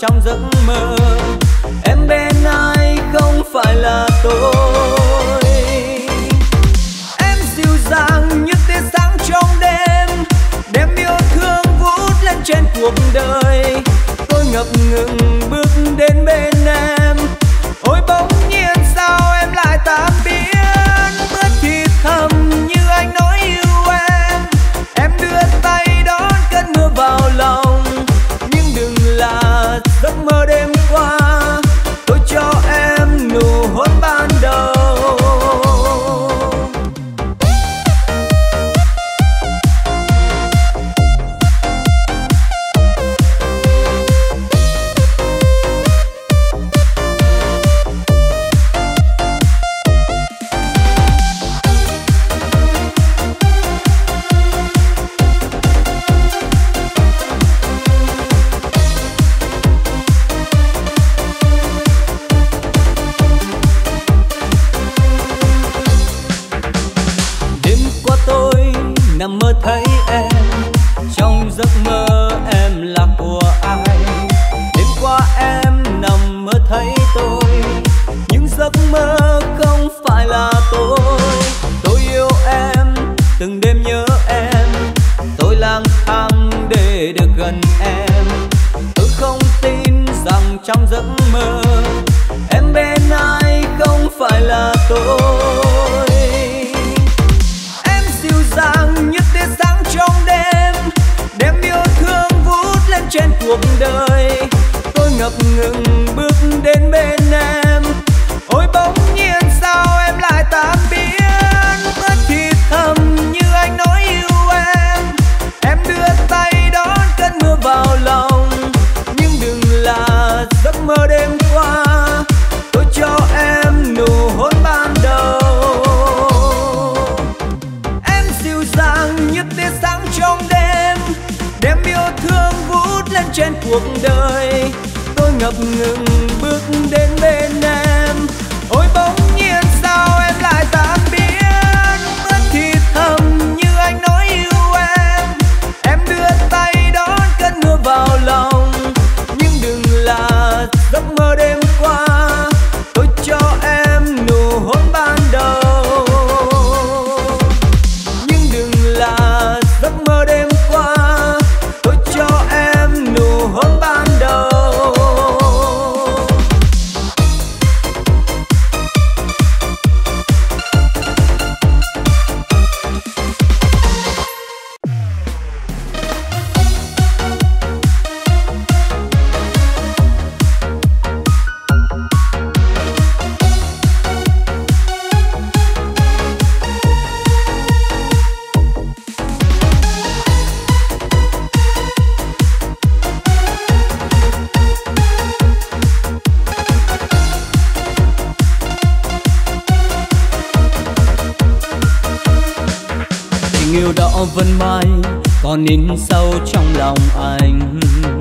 trong giấc mơ. Em bên ai không phải là tôi. Em dịu dàng như tia sáng trong đêm, đem yêu thương vút lên trên cuộc đời. Tôi ngập ngừng bước đến bên em, ôi bỗng nhiên sao em lại tạm biến. Bước thì thầm như anh nói yêu em, em đưa tay đón cơn mưa vào lòng. Nhưng đừng là giấc mơ đêm qua, tôi cho em nụ hôn ban đầu. Nằm mơ thấy em, trong giấc mơ em là của ai. Đêm qua em nằm mơ thấy tôi, nhưng giấc mơ không phải là tôi. Tôi yêu em, từng đêm nhớ em, tôi lang thang để được gần em. Tôi không tin rằng trong giấc mơ em bên ai không phải là tôi. Dịu dàng như tia sáng trong đêm, đem yêu thương vút lên trên cuộc đời. Tôi ngập ngừng bước đến bên em, ôi bỗng nhiên sao em lại tạm biến. Bước thì thầm như anh nói yêu em, em đưa tay đón cơn mưa vào lòng. Nhưng đừng là giấc mơ đêm qua, tôi cho em nụ hôn ban đầu. Như tia sáng trong đêm, đem yêu thương vút lên trên cuộc đời. Tôi ngập ngừng bước đến bên em, ôi bỗng nhiên sao em lại tạm biến. Bước thì thầm như anh nói yêu em, em đưa tay đón cơn mưa vào lòng. Nhưng đừng là giấc mơ đêm qua, tôi cho em nụ hôn ban đầu. Giấc mơ đêm qua, tôi cho em nụ hôn ban đầu. Yêu đó vẫn mãi còn in sâu trong lòng anh.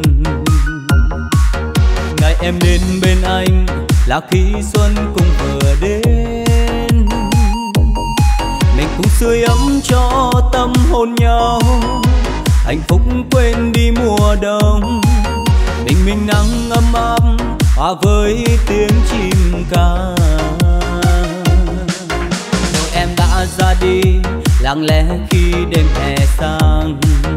Ngày em đến bên anh là khi xuân cũng vừa đến. Mình cùng sưởi ấm cho tâm hôn nhau, hạnh phúc quên đi mùa đông. Bình minh nắng ấm áp hòa với tiếng chim ca. Rồi em đã ra đi lặng lẽ khi đêm hè sang.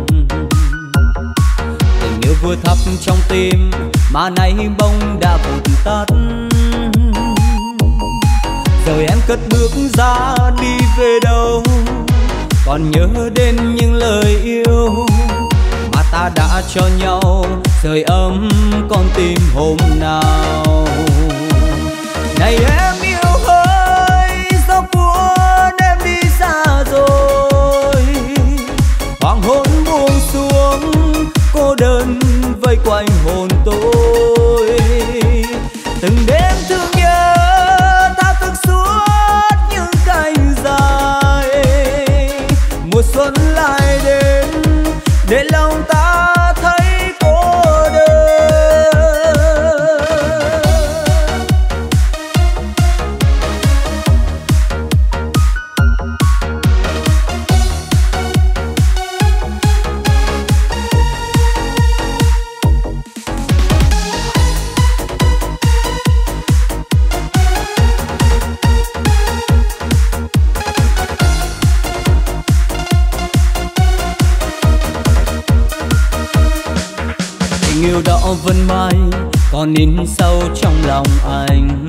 Tình yêu vừa thắp trong tim mà nay bỗng đã vụt tắt. Rồi em cất bước ra đi về đâu, còn nhớ đến những lời yêu mà ta đã cho nhau sưởi ấm con tim hôm nào. Này em yêu ơi, gió cuốn em đi xa rồi. Hoàng hôn buông xuống, cô đơn vây quanh hồn tôi. Từng đêm thương nhớ ta thức suốt những cánh dài. Mùa xuân lại đến để lòng ta thấy cô đơn. tình yêu đó vẫn mãi còn in sâu trong lòng anh.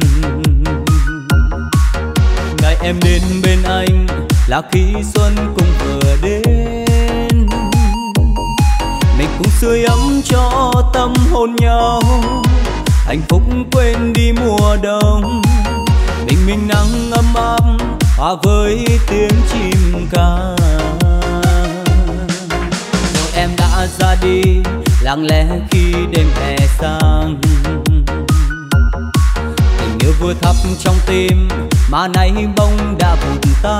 Ngày em đến bên anh là khi xuân cũng vừa đến, mình cùng sưởi ấm cho tâm hồn nhau, hạnh phúc quên đi mùa đông. Bình minh nắng ấm áp hòa với tiếng chim ca. Rồi em đã ra đi lặng lẽ khi đêm hè sang, tình yêu vừa thắp trong tim mà nay bỗng đã vụt tắt.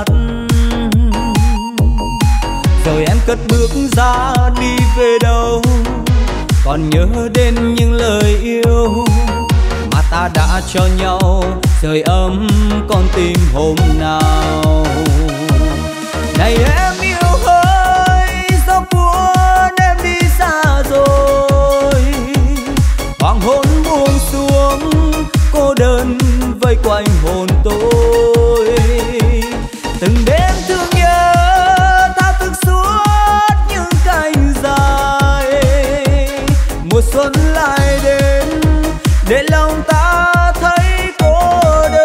Rồi em cất bước ra đi về đâu, còn nhớ đến những lời yêu mà ta đã cho nhau, trời ấm con tim hôm nào. Này em yêu ơi, gió cuốn em đi xa rồi, hoàng hôn buông xuống cô đơn vây quanh hồn tôi. Từng đêm thương nhớ ta thức suốt những cánh dài, mùa xuân lại đến để lòng ta thấy cô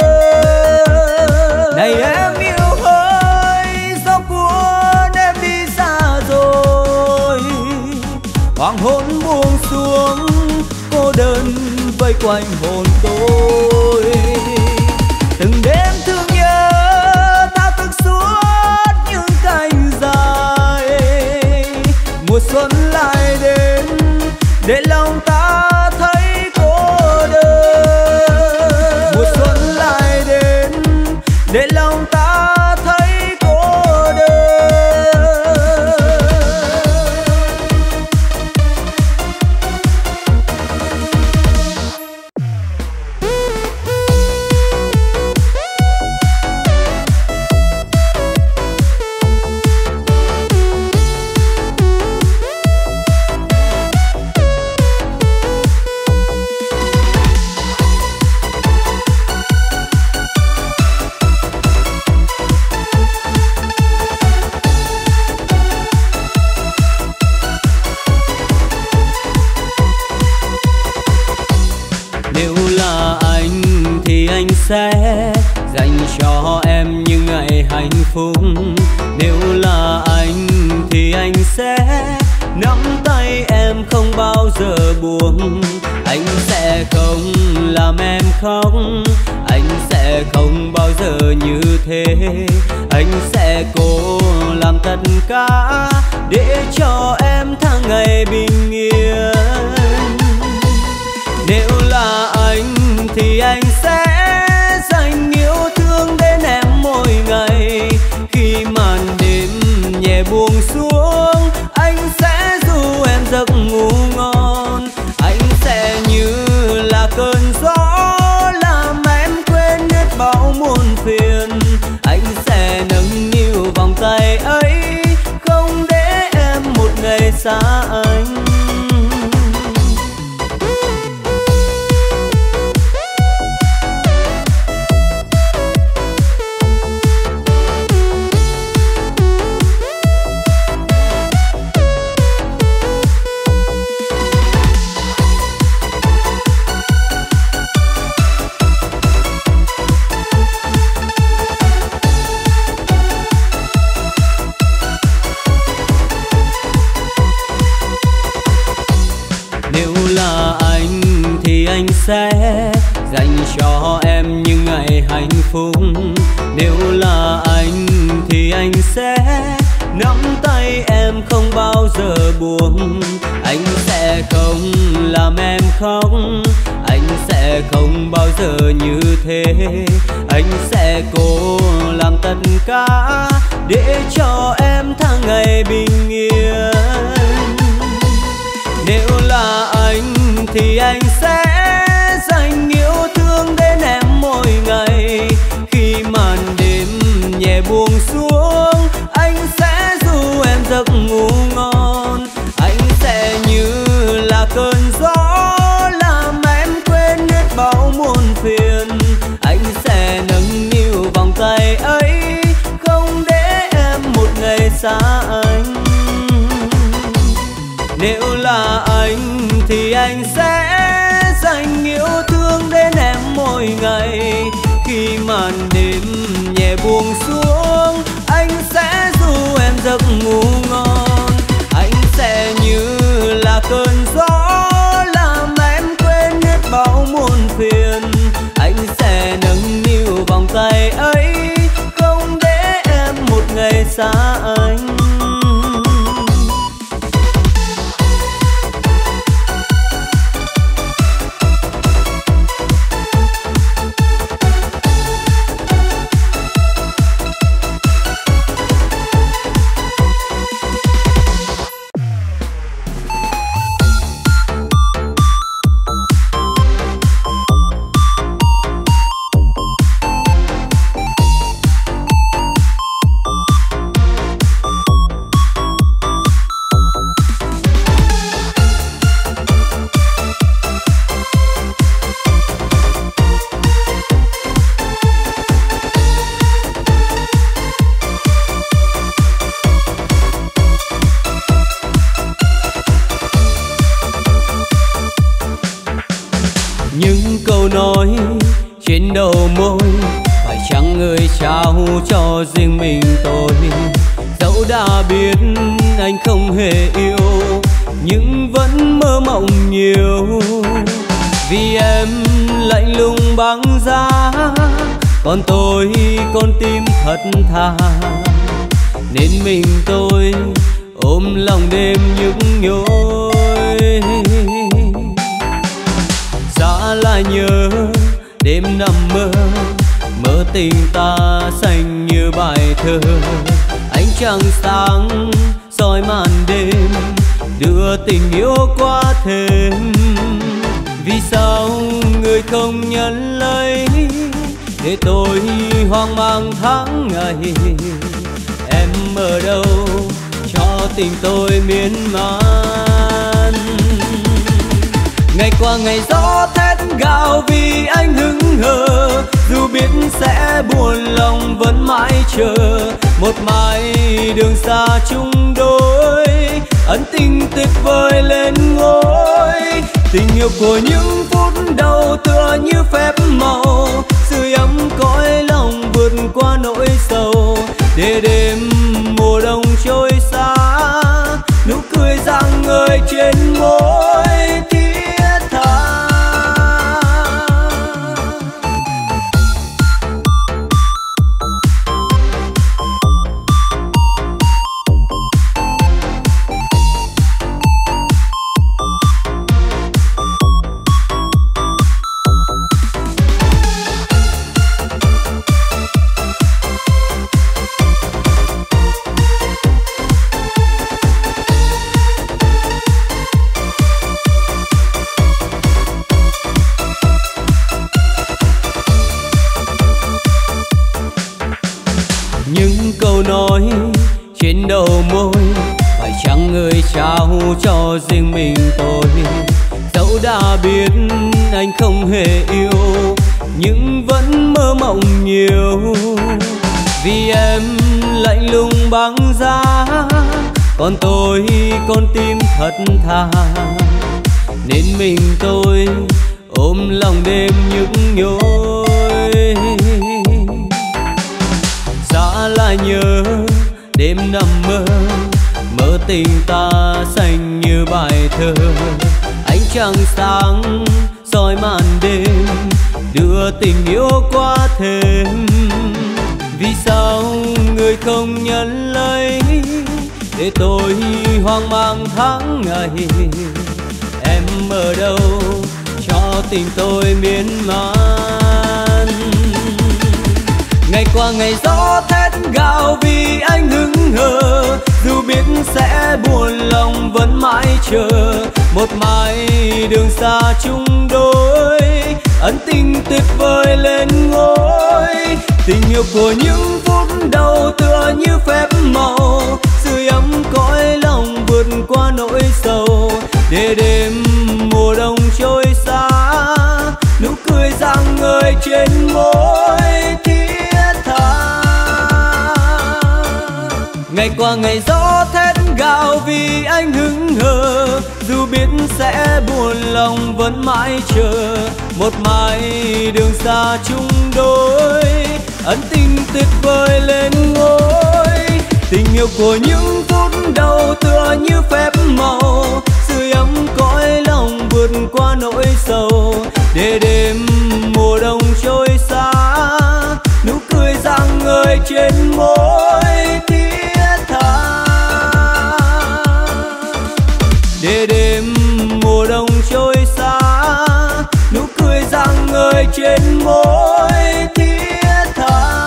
đơn. Này em yêu ơi, gió cuốn em đi xa rồi, hoàng hôn buông xuống cô đơn vây quanh hồn tôi. Từng đêm thương nhớ ta thức suốt những cánh dài, mùa xuân lại đến để lòng ta thấy cô đơn. Mùa xuân lại đến để lòng ta thấy cô đơn. Sẽ dành cho em những ngày hạnh phúc. Nếu là anh thì anh sẽ nắm tay em không bao giờ buông. Anh sẽ không làm em khóc, anh sẽ không bao giờ như thế. Anh sẽ cố làm tất cả để cho em tháng ngày bình yên. Nếu là anh thì anh sẽ dành yêu thương đến em mỗi ngày. Khi màn đêm nhẹ buông xuống, anh sẽ ru em giấc ngủ ngon. Anh sẽ như là cơn gió làm em quên hết bao muôn phiền. Anh sẽ nâng niu vòng tay ấy, không để em một ngày xa anh. Anh sẽ dành cho em những ngày hạnh phúc. Nếu là anh thì anh sẽ nắm tay em không bao giờ buông. Anh sẽ không làm em khóc, anh sẽ không bao giờ như thế. Anh sẽ cố làm tất cả để cho em tháng ngày bình yên. Nếu là anh thì anh sẽ dành yêu thương đến em mỗi ngày. Khi màn đêm nhẹ buông xuống, anh sẽ ru em giấc ngủ ngon. Anh sẽ như là cơn gió làm em quên hết bao muôn phiền. Anh sẽ nâng niu vòng tay ấy, không để em một ngày xa anh. Nếu là anh thì anh sẽ dành yêu thương đến em mỗi ngày. Khi màn đêm nhẹ buông xuống, anh sẽ ru em giấc ngủ ngon. Anh sẽ như là cơn gió làm em quên hết bao muôn phiền. Anh sẽ nâng niu vòng tay ấy, không để em một ngày xa anh. Nói trên đầu môi phải chăng người trao cho riêng mình tôi. Dẫu đã biết anh không hề yêu nhưng vẫn mơ mộng nhiều. Vì em lạnh lùng băng giá, còn tôi con tim thật thà. Nên mình tôi ôm lòng đêm nhức nhối. Giá là nhớ đêm nằm mơ, mơ tình ta xanh như bài thơ. Ánh trăng sáng soi màn đêm, đưa tình yêu qua thêm. Vì sao người không nhận lấy, để tôi hoang mang tháng ngày. Em ở đâu cho tình tôi miên man. Ngày qua ngày gió thét gào vì anh hững hờ. Dù biết sẽ buồn lòng vẫn mãi chờ. Một mai đường xa chung đôi, ân tình tuyệt vời lên ngôi. Tình yêu của những phút đầu tựa như phép màu, sưởi ấm cõi lòng vượt qua nỗi sầu. Để đêm mùa đông trôi xa, nụ cười rạng ngời trên môi thiết tha. Nói trên đầu môi phải chăng người trao cho riêng mình tôi. Dẫu đã biết anh không hề yêu nhưng vẫn mơ mộng nhiều. Vì em lạnh lùng băng giá, còn tôi con tim thật thà. Nên mình tôi ôm lòng đêm nhức nhối. Giá là nhớ đêm nằm mơ, mơ tình ta xanh như bài thơ. Ánh trăng sáng soi màn đêm, đưa tình yêu qua thêm. Vì sao người không nhận lấy, để tôi hoang mang tháng ngày. Em ở đâu cho tình tôi miên man. Ngày qua ngày gió thét gào vì anh hững hờ. Dù biết sẽ buồn lòng vẫn mãi chờ. Một mai đường xa chung đôi, ân tình tuyệt vời lên ngôi. Tình yêu của những phút đầu tựa như phép màu, sưởi ấm cõi lòng vượt qua nỗi sầu. Để đêm mùa đông trôi xa, nụ cười rạng ngời trên môi thiết tha. Ngày qua ngày gió thét gào vì anh hững hờ. dù biết sẽ buồn lòng vẫn mãi chờ một mãi đường xa chung đôi. Ân tình tuyệt vời lên ngôi, tình yêu của những phút đầu tựa như phép màu, sưởi ấm cõi lòng vượt qua nỗi sầu. Để đêm mùa đông trôi xa, nụ cười rạng ngời trên môi thiết tha. Để đêm mùa đông trôi xa, nụ cười rạng ngời trên môi thiết tha.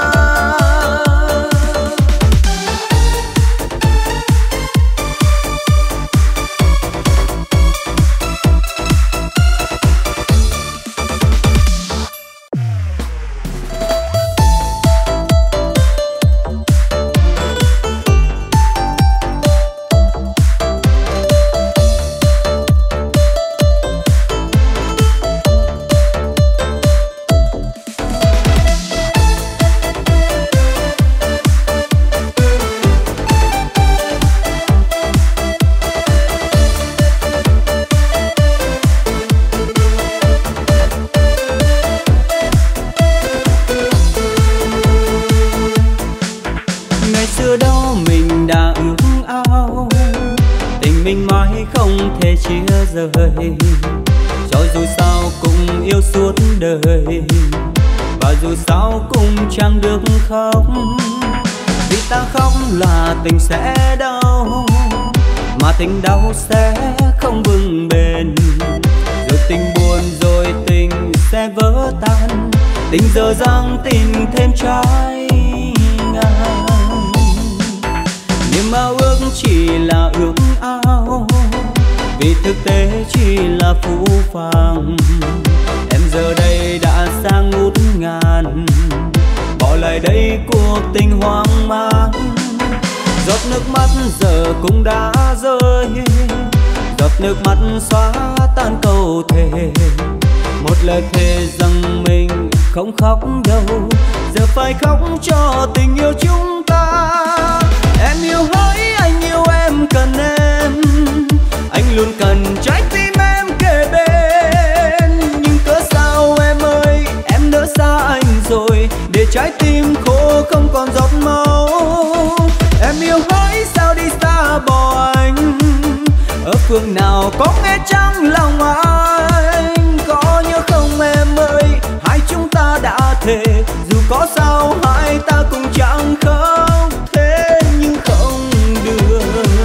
Rời cho dù sao cũng yêu suốt đời, và dù sao cũng chẳng được khóc, vì ta khóc là tình sẽ đau, mà tình đau sẽ không vững bền. Rồi tình buồn rồi tình sẽ vỡ tan, tình dở dang tình thêm trái ngang. Niềm ao ước chỉ là ước ao, vì thực tế chỉ là phũ phàng. Em giờ đây đã xa ngút ngàn, bỏ lại đây cuộc tình hoang mang. Giọt nước mắt giờ cũng đã rơi, giọt nước mắt xóa tan câu thề. Một lời thề rằng mình không khóc đâu, giờ phải khóc cho tình yêu chúng ta. Em yêu hỡi anh yêu em cần em, anh luôn cần trái tim em kề bên. Nhưng cớ sao em ơi, em đã xa anh rồi, để trái tim khô không còn giọt máu. Em yêu hỡi sao đi xa bỏ anh, ở phương nào có nghe trong lòng anh. Có nhớ không em ơi, hai chúng ta đã thề, dù có sao hai ta cũng chẳng khóc, thế nhưng không được.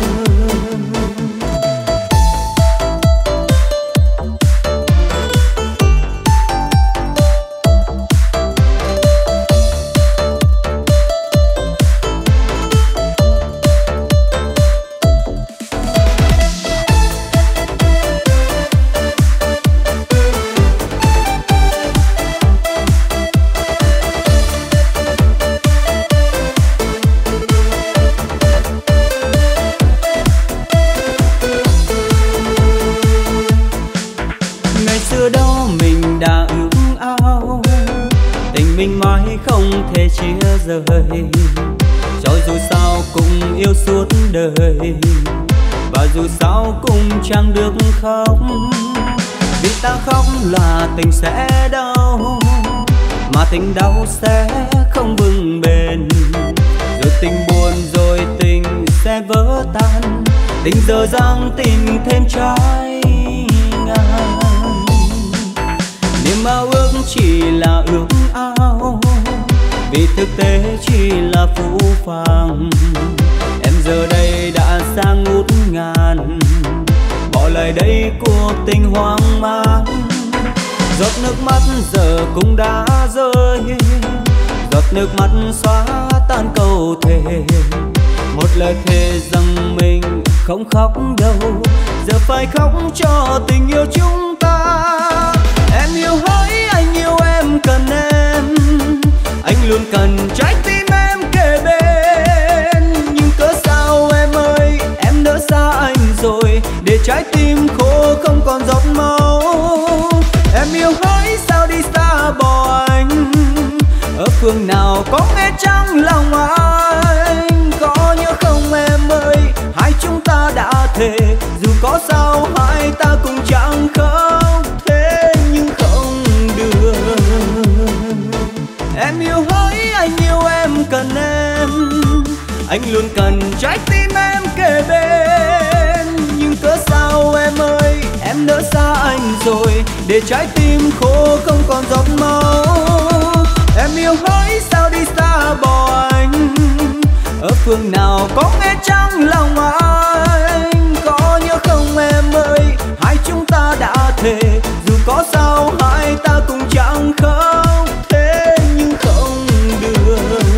Mình mãi không thể chia rời, cho dù sao cũng yêu suốt đời, và dù sao cũng chẳng được khóc. Vì ta khóc là tình sẽ đau, mà tình đau sẽ không vững bền. Rồi tình buồn rồi tình sẽ vỡ tan, tình dở dang tình thêm trái ngang. Niềm ao ước chỉ là ước ao, vì thực tế chỉ là phũ phàng. Em giờ đây đã xa ngút ngàn, bỏ lại đây cuộc tình hoang mang. Giọt nước mắt giờ cũng đã rơi, giọt nước mắt xóa tan câu thề. Một lời thề rằng mình không khóc đâu, giờ phải khóc cho tình yêu chúng ta. Em yêu hỡi anh yêu em cần em, anh luôn cần trái tim em kề bên. Nhưng cớ sao em ơi, em đã xa anh rồi, để trái tim khô không còn giọt máu. Em yêu hỡi sao đi xa bỏ anh, ở phương nào có nghe trong lòng anh. Có nhớ không em ơi, hai chúng ta đã thề, dù có sao Em yêu hỡi, anh yêu em, cần em. Anh luôn cần trái tim em kề bên. Nhưng cớ sao em ơi, em nỡ xa anh rồi, để trái tim khô không còn giọt máu. Em yêu hỡi, sao đi xa bỏ anh, ở phương nào có nghe trong lòng anh. Có nhớ không em ơi, hai chúng ta đã thề, dù có sao hai ta cùng chẳng khóc, thế nhưng không được.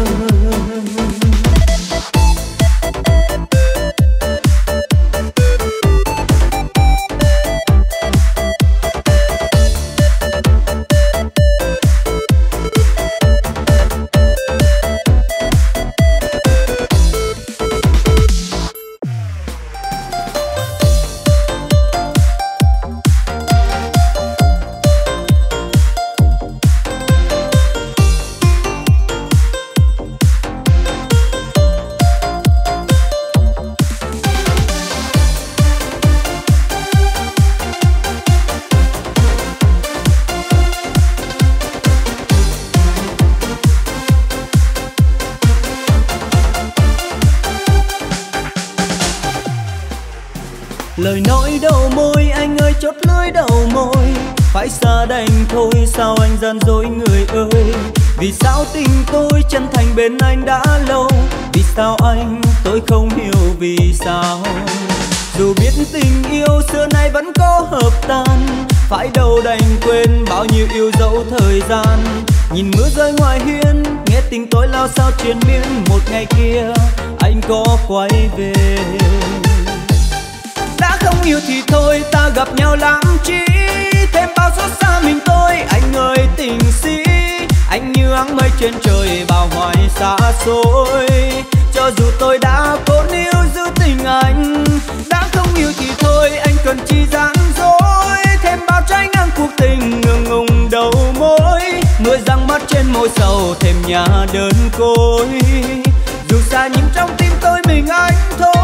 Lời nói đầu môi anh ơi, chốt lưỡi đầu môi, phải xa đành thôi sao anh gian dối người ơi. Vì sao tình tôi chân thành bên anh đã lâu, vì sao anh tôi không hiểu vì sao. Dù biết tình yêu xưa nay vẫn có hợp tan, phải đâu đành quên bao nhiêu yêu dấu thời gian. Nhìn mưa rơi ngoài hiên, nghe tình tôi lao sao triền miên, một ngày kia anh có quay về. Đã không yêu thì thôi ta gặp nhau làm chi, thêm bao xót xa mình tôi. Anh ơi tình sĩ, anh như áng mây trên trời bao hoài xa xôi. Cho dù tôi đã cố níu giữ tình anh, đã không yêu thì thôi anh cần chi gian dối. Thêm bao trái ngang cuộc tình ngượng ngùng đầu môi, mưa răng mắt trên môi sầu thêm nhà đơn côi. Dù xa nhưng trong tim tôi mình anh thôi.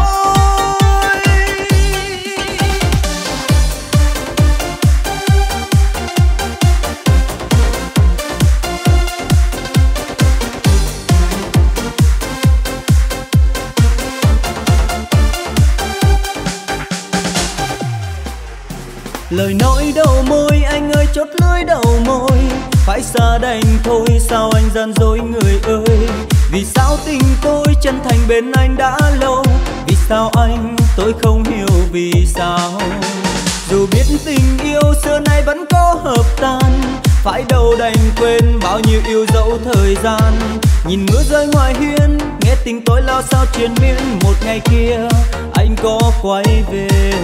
Lời nói đầu môi anh ơi, chốt lưỡi đầu môi, phải xa đành thôi sao anh gian dối người ơi. Vì sao tình tôi chân thành bên anh đã lâu, vì sao anh tôi không hiểu vì sao. Dù biết tình yêu xưa nay vẫn có hợp tan, phải đâu đành quên bao nhiêu yêu dấu thời gian. Nhìn mưa rơi ngoài hiên, nghe tình tôi lao sao triền miên, một ngày kia anh có quay về.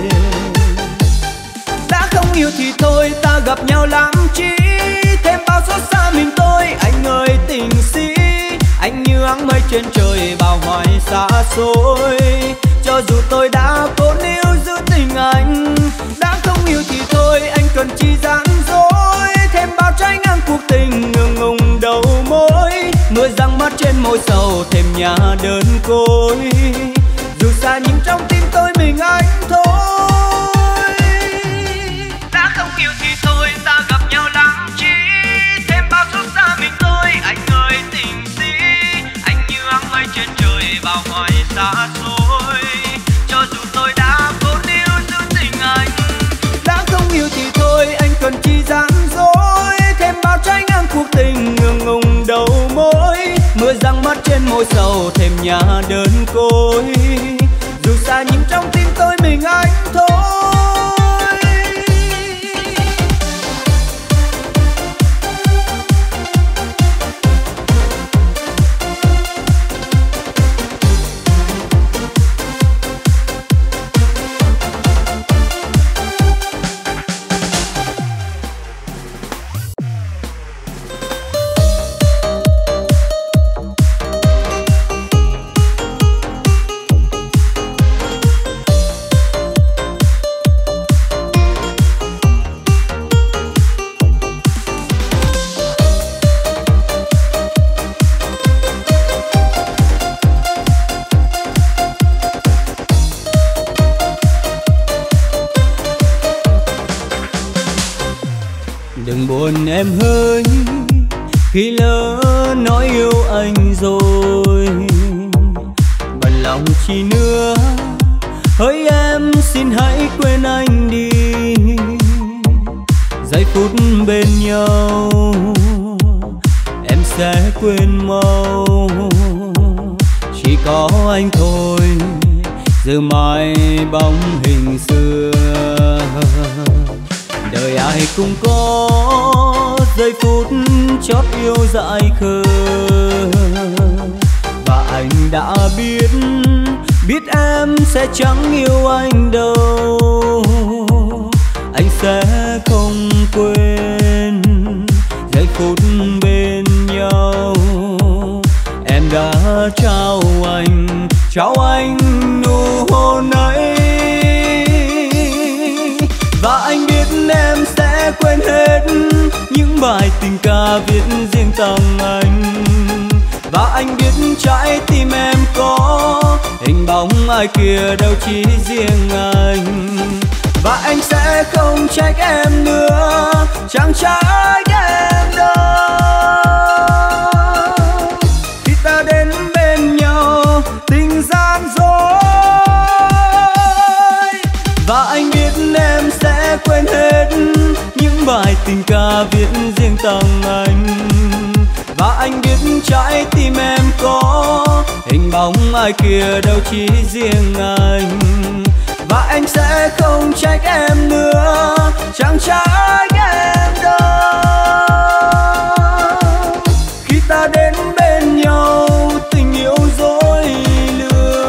Đã không yêu thì thôi ta gặp nhau làm chi, thêm bao xót xa mình tôi. Anh ơi tình sĩ, anh như áng mây trên trời bao hoài xa xôi. Cho dù tôi đã cố níu giữ tình anh, đã không yêu thì thôi anh cần chi gian dối. Thêm bao trái ngang cuộc tình ngượng ngùng đầu môi, mưa răng mắt trên môi sầu thêm nhà đơn côi. Dù xa nhưng trong tim tôi mình anh thôi. Không yêu thì thôi ta gặp nhau làm chi, thêm bao xót xa mình tôi. Anh ơi tình sĩ, anh như áng mây trên trời bao hoài xa xôi. Cho dù tôi đã cố níu giữ tình anh, đã không yêu thì thôi anh cần chi gian dối. Thêm bao trái ngang cuộc tình ngượng ngùng đầu môi, mưa răng mắt trên môi sầu thêm nhà đơn côi. Dù xa nhưng trong tim tôi mình anh thôi. Đừng buồn em ơi, khi lỡ nói yêu anh rồi, bận lòng chi nữa. Hỡi em xin hãy quên anh đi, giây phút bên nhau em sẽ quên mau. Chỉ có anh thôi giữ mãi bóng hình xưa. Đời ai cũng có giây phút chót yêu dại khờ, và anh đã biết biết em sẽ chẳng yêu anh đâu. Anh sẽ không quên giây phút bên nhau em đã trao anh, trao anh nụ hôn ấy. Và anh biết em sẽ quên hết những bài tình ca viết riêng tặng anh. Và anh biết trái tim em có hình bóng ai kia đâu chỉ riêng anh. Và anh sẽ không trách em nữa, chẳng trách em đâu. Khi ta đến bên nhau tình gian dối, và anh biết em sẽ quên hết những bài tình ca viết riêng tặng anh. Và anh biết trái tim em có hình bóng ai kia đâu chỉ riêng anh. Và anh sẽ không trách em nữa, chẳng trách em đâu. Khi ta đến bên nhau tình yêu dối lừa.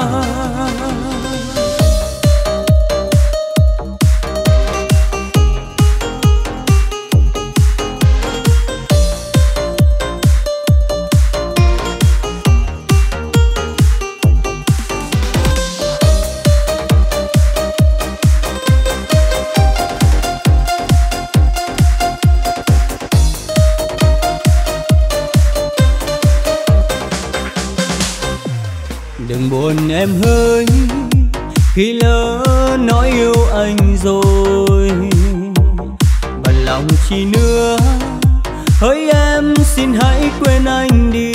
Đừng buồn em hỡi khi lỡ nói yêu anh rồi, bận lòng chi nữa. Hỡi em xin hãy quên anh đi,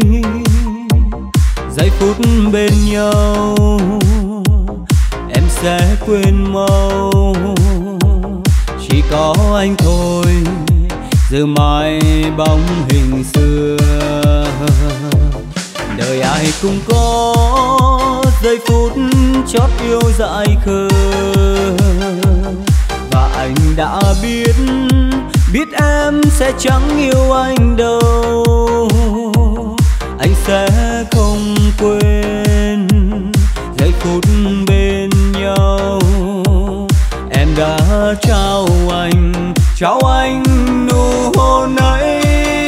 giây phút bên nhau em sẽ quên mau. Chỉ có anh thôi giữ mãi bóng hình xưa. Đời ai cũng có giây phút chót yêu dại khờ, và anh đã biết biết em sẽ chẳng yêu anh đâu. Anh sẽ không quên giây phút bên nhau em đã trao anh, trao anh nụ hôn ấy.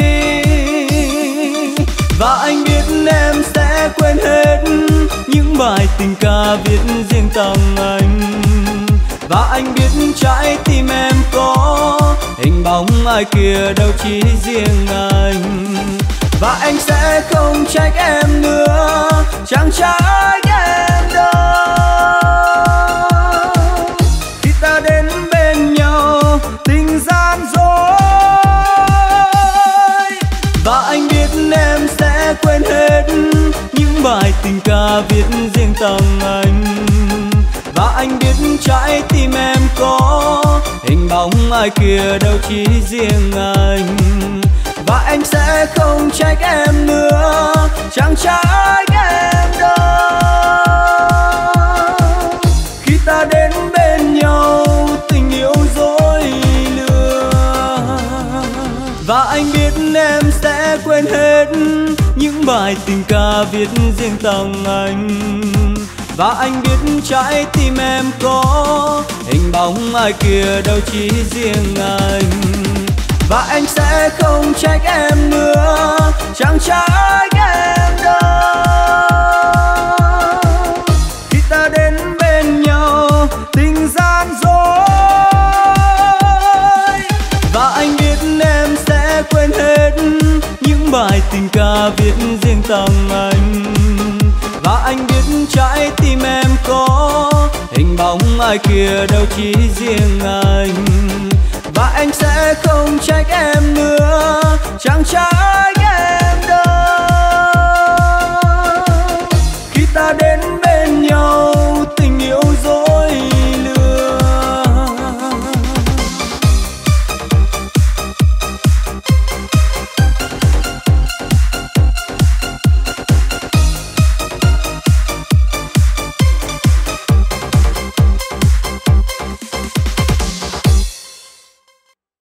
Và anh biết em sẽ quên hết những bài tình ca viết riêng tặng anh. Và anh biết trái tim em có hình bóng ai kia đâu chỉ riêng anh. Và anh sẽ không trách em nữa, chẳng trách em đâu. Khi ta đến bên nhau tình gian dối, và anh biết em sẽ quên hết những bài tình ca viết riêng tặng anh. Và anh biết trái tim em có hình bóng ai kia đâu chỉ riêng anh. Và anh sẽ không trách em nữa, chẳng trách em đâu. Khi ta đến bên nhau tình yêu dối lừa. Và anh biết em sẽ quên hết những bài tình ca viết riêng tặng anh. Và anh biết trái tim em có hình bóng ai kia đâu chỉ riêng anh. Và anh sẽ không trách em nữa, chẳng trách em đâu. Khi ta đến bên nhau tình gian dối, và anh biết em sẽ quên hết những bài tình ca viết riêng tặng anh. Và anh biết trái tim em có hình bóng ai kia đâu chỉ riêng anh. Và anh sẽ không trách em nữa,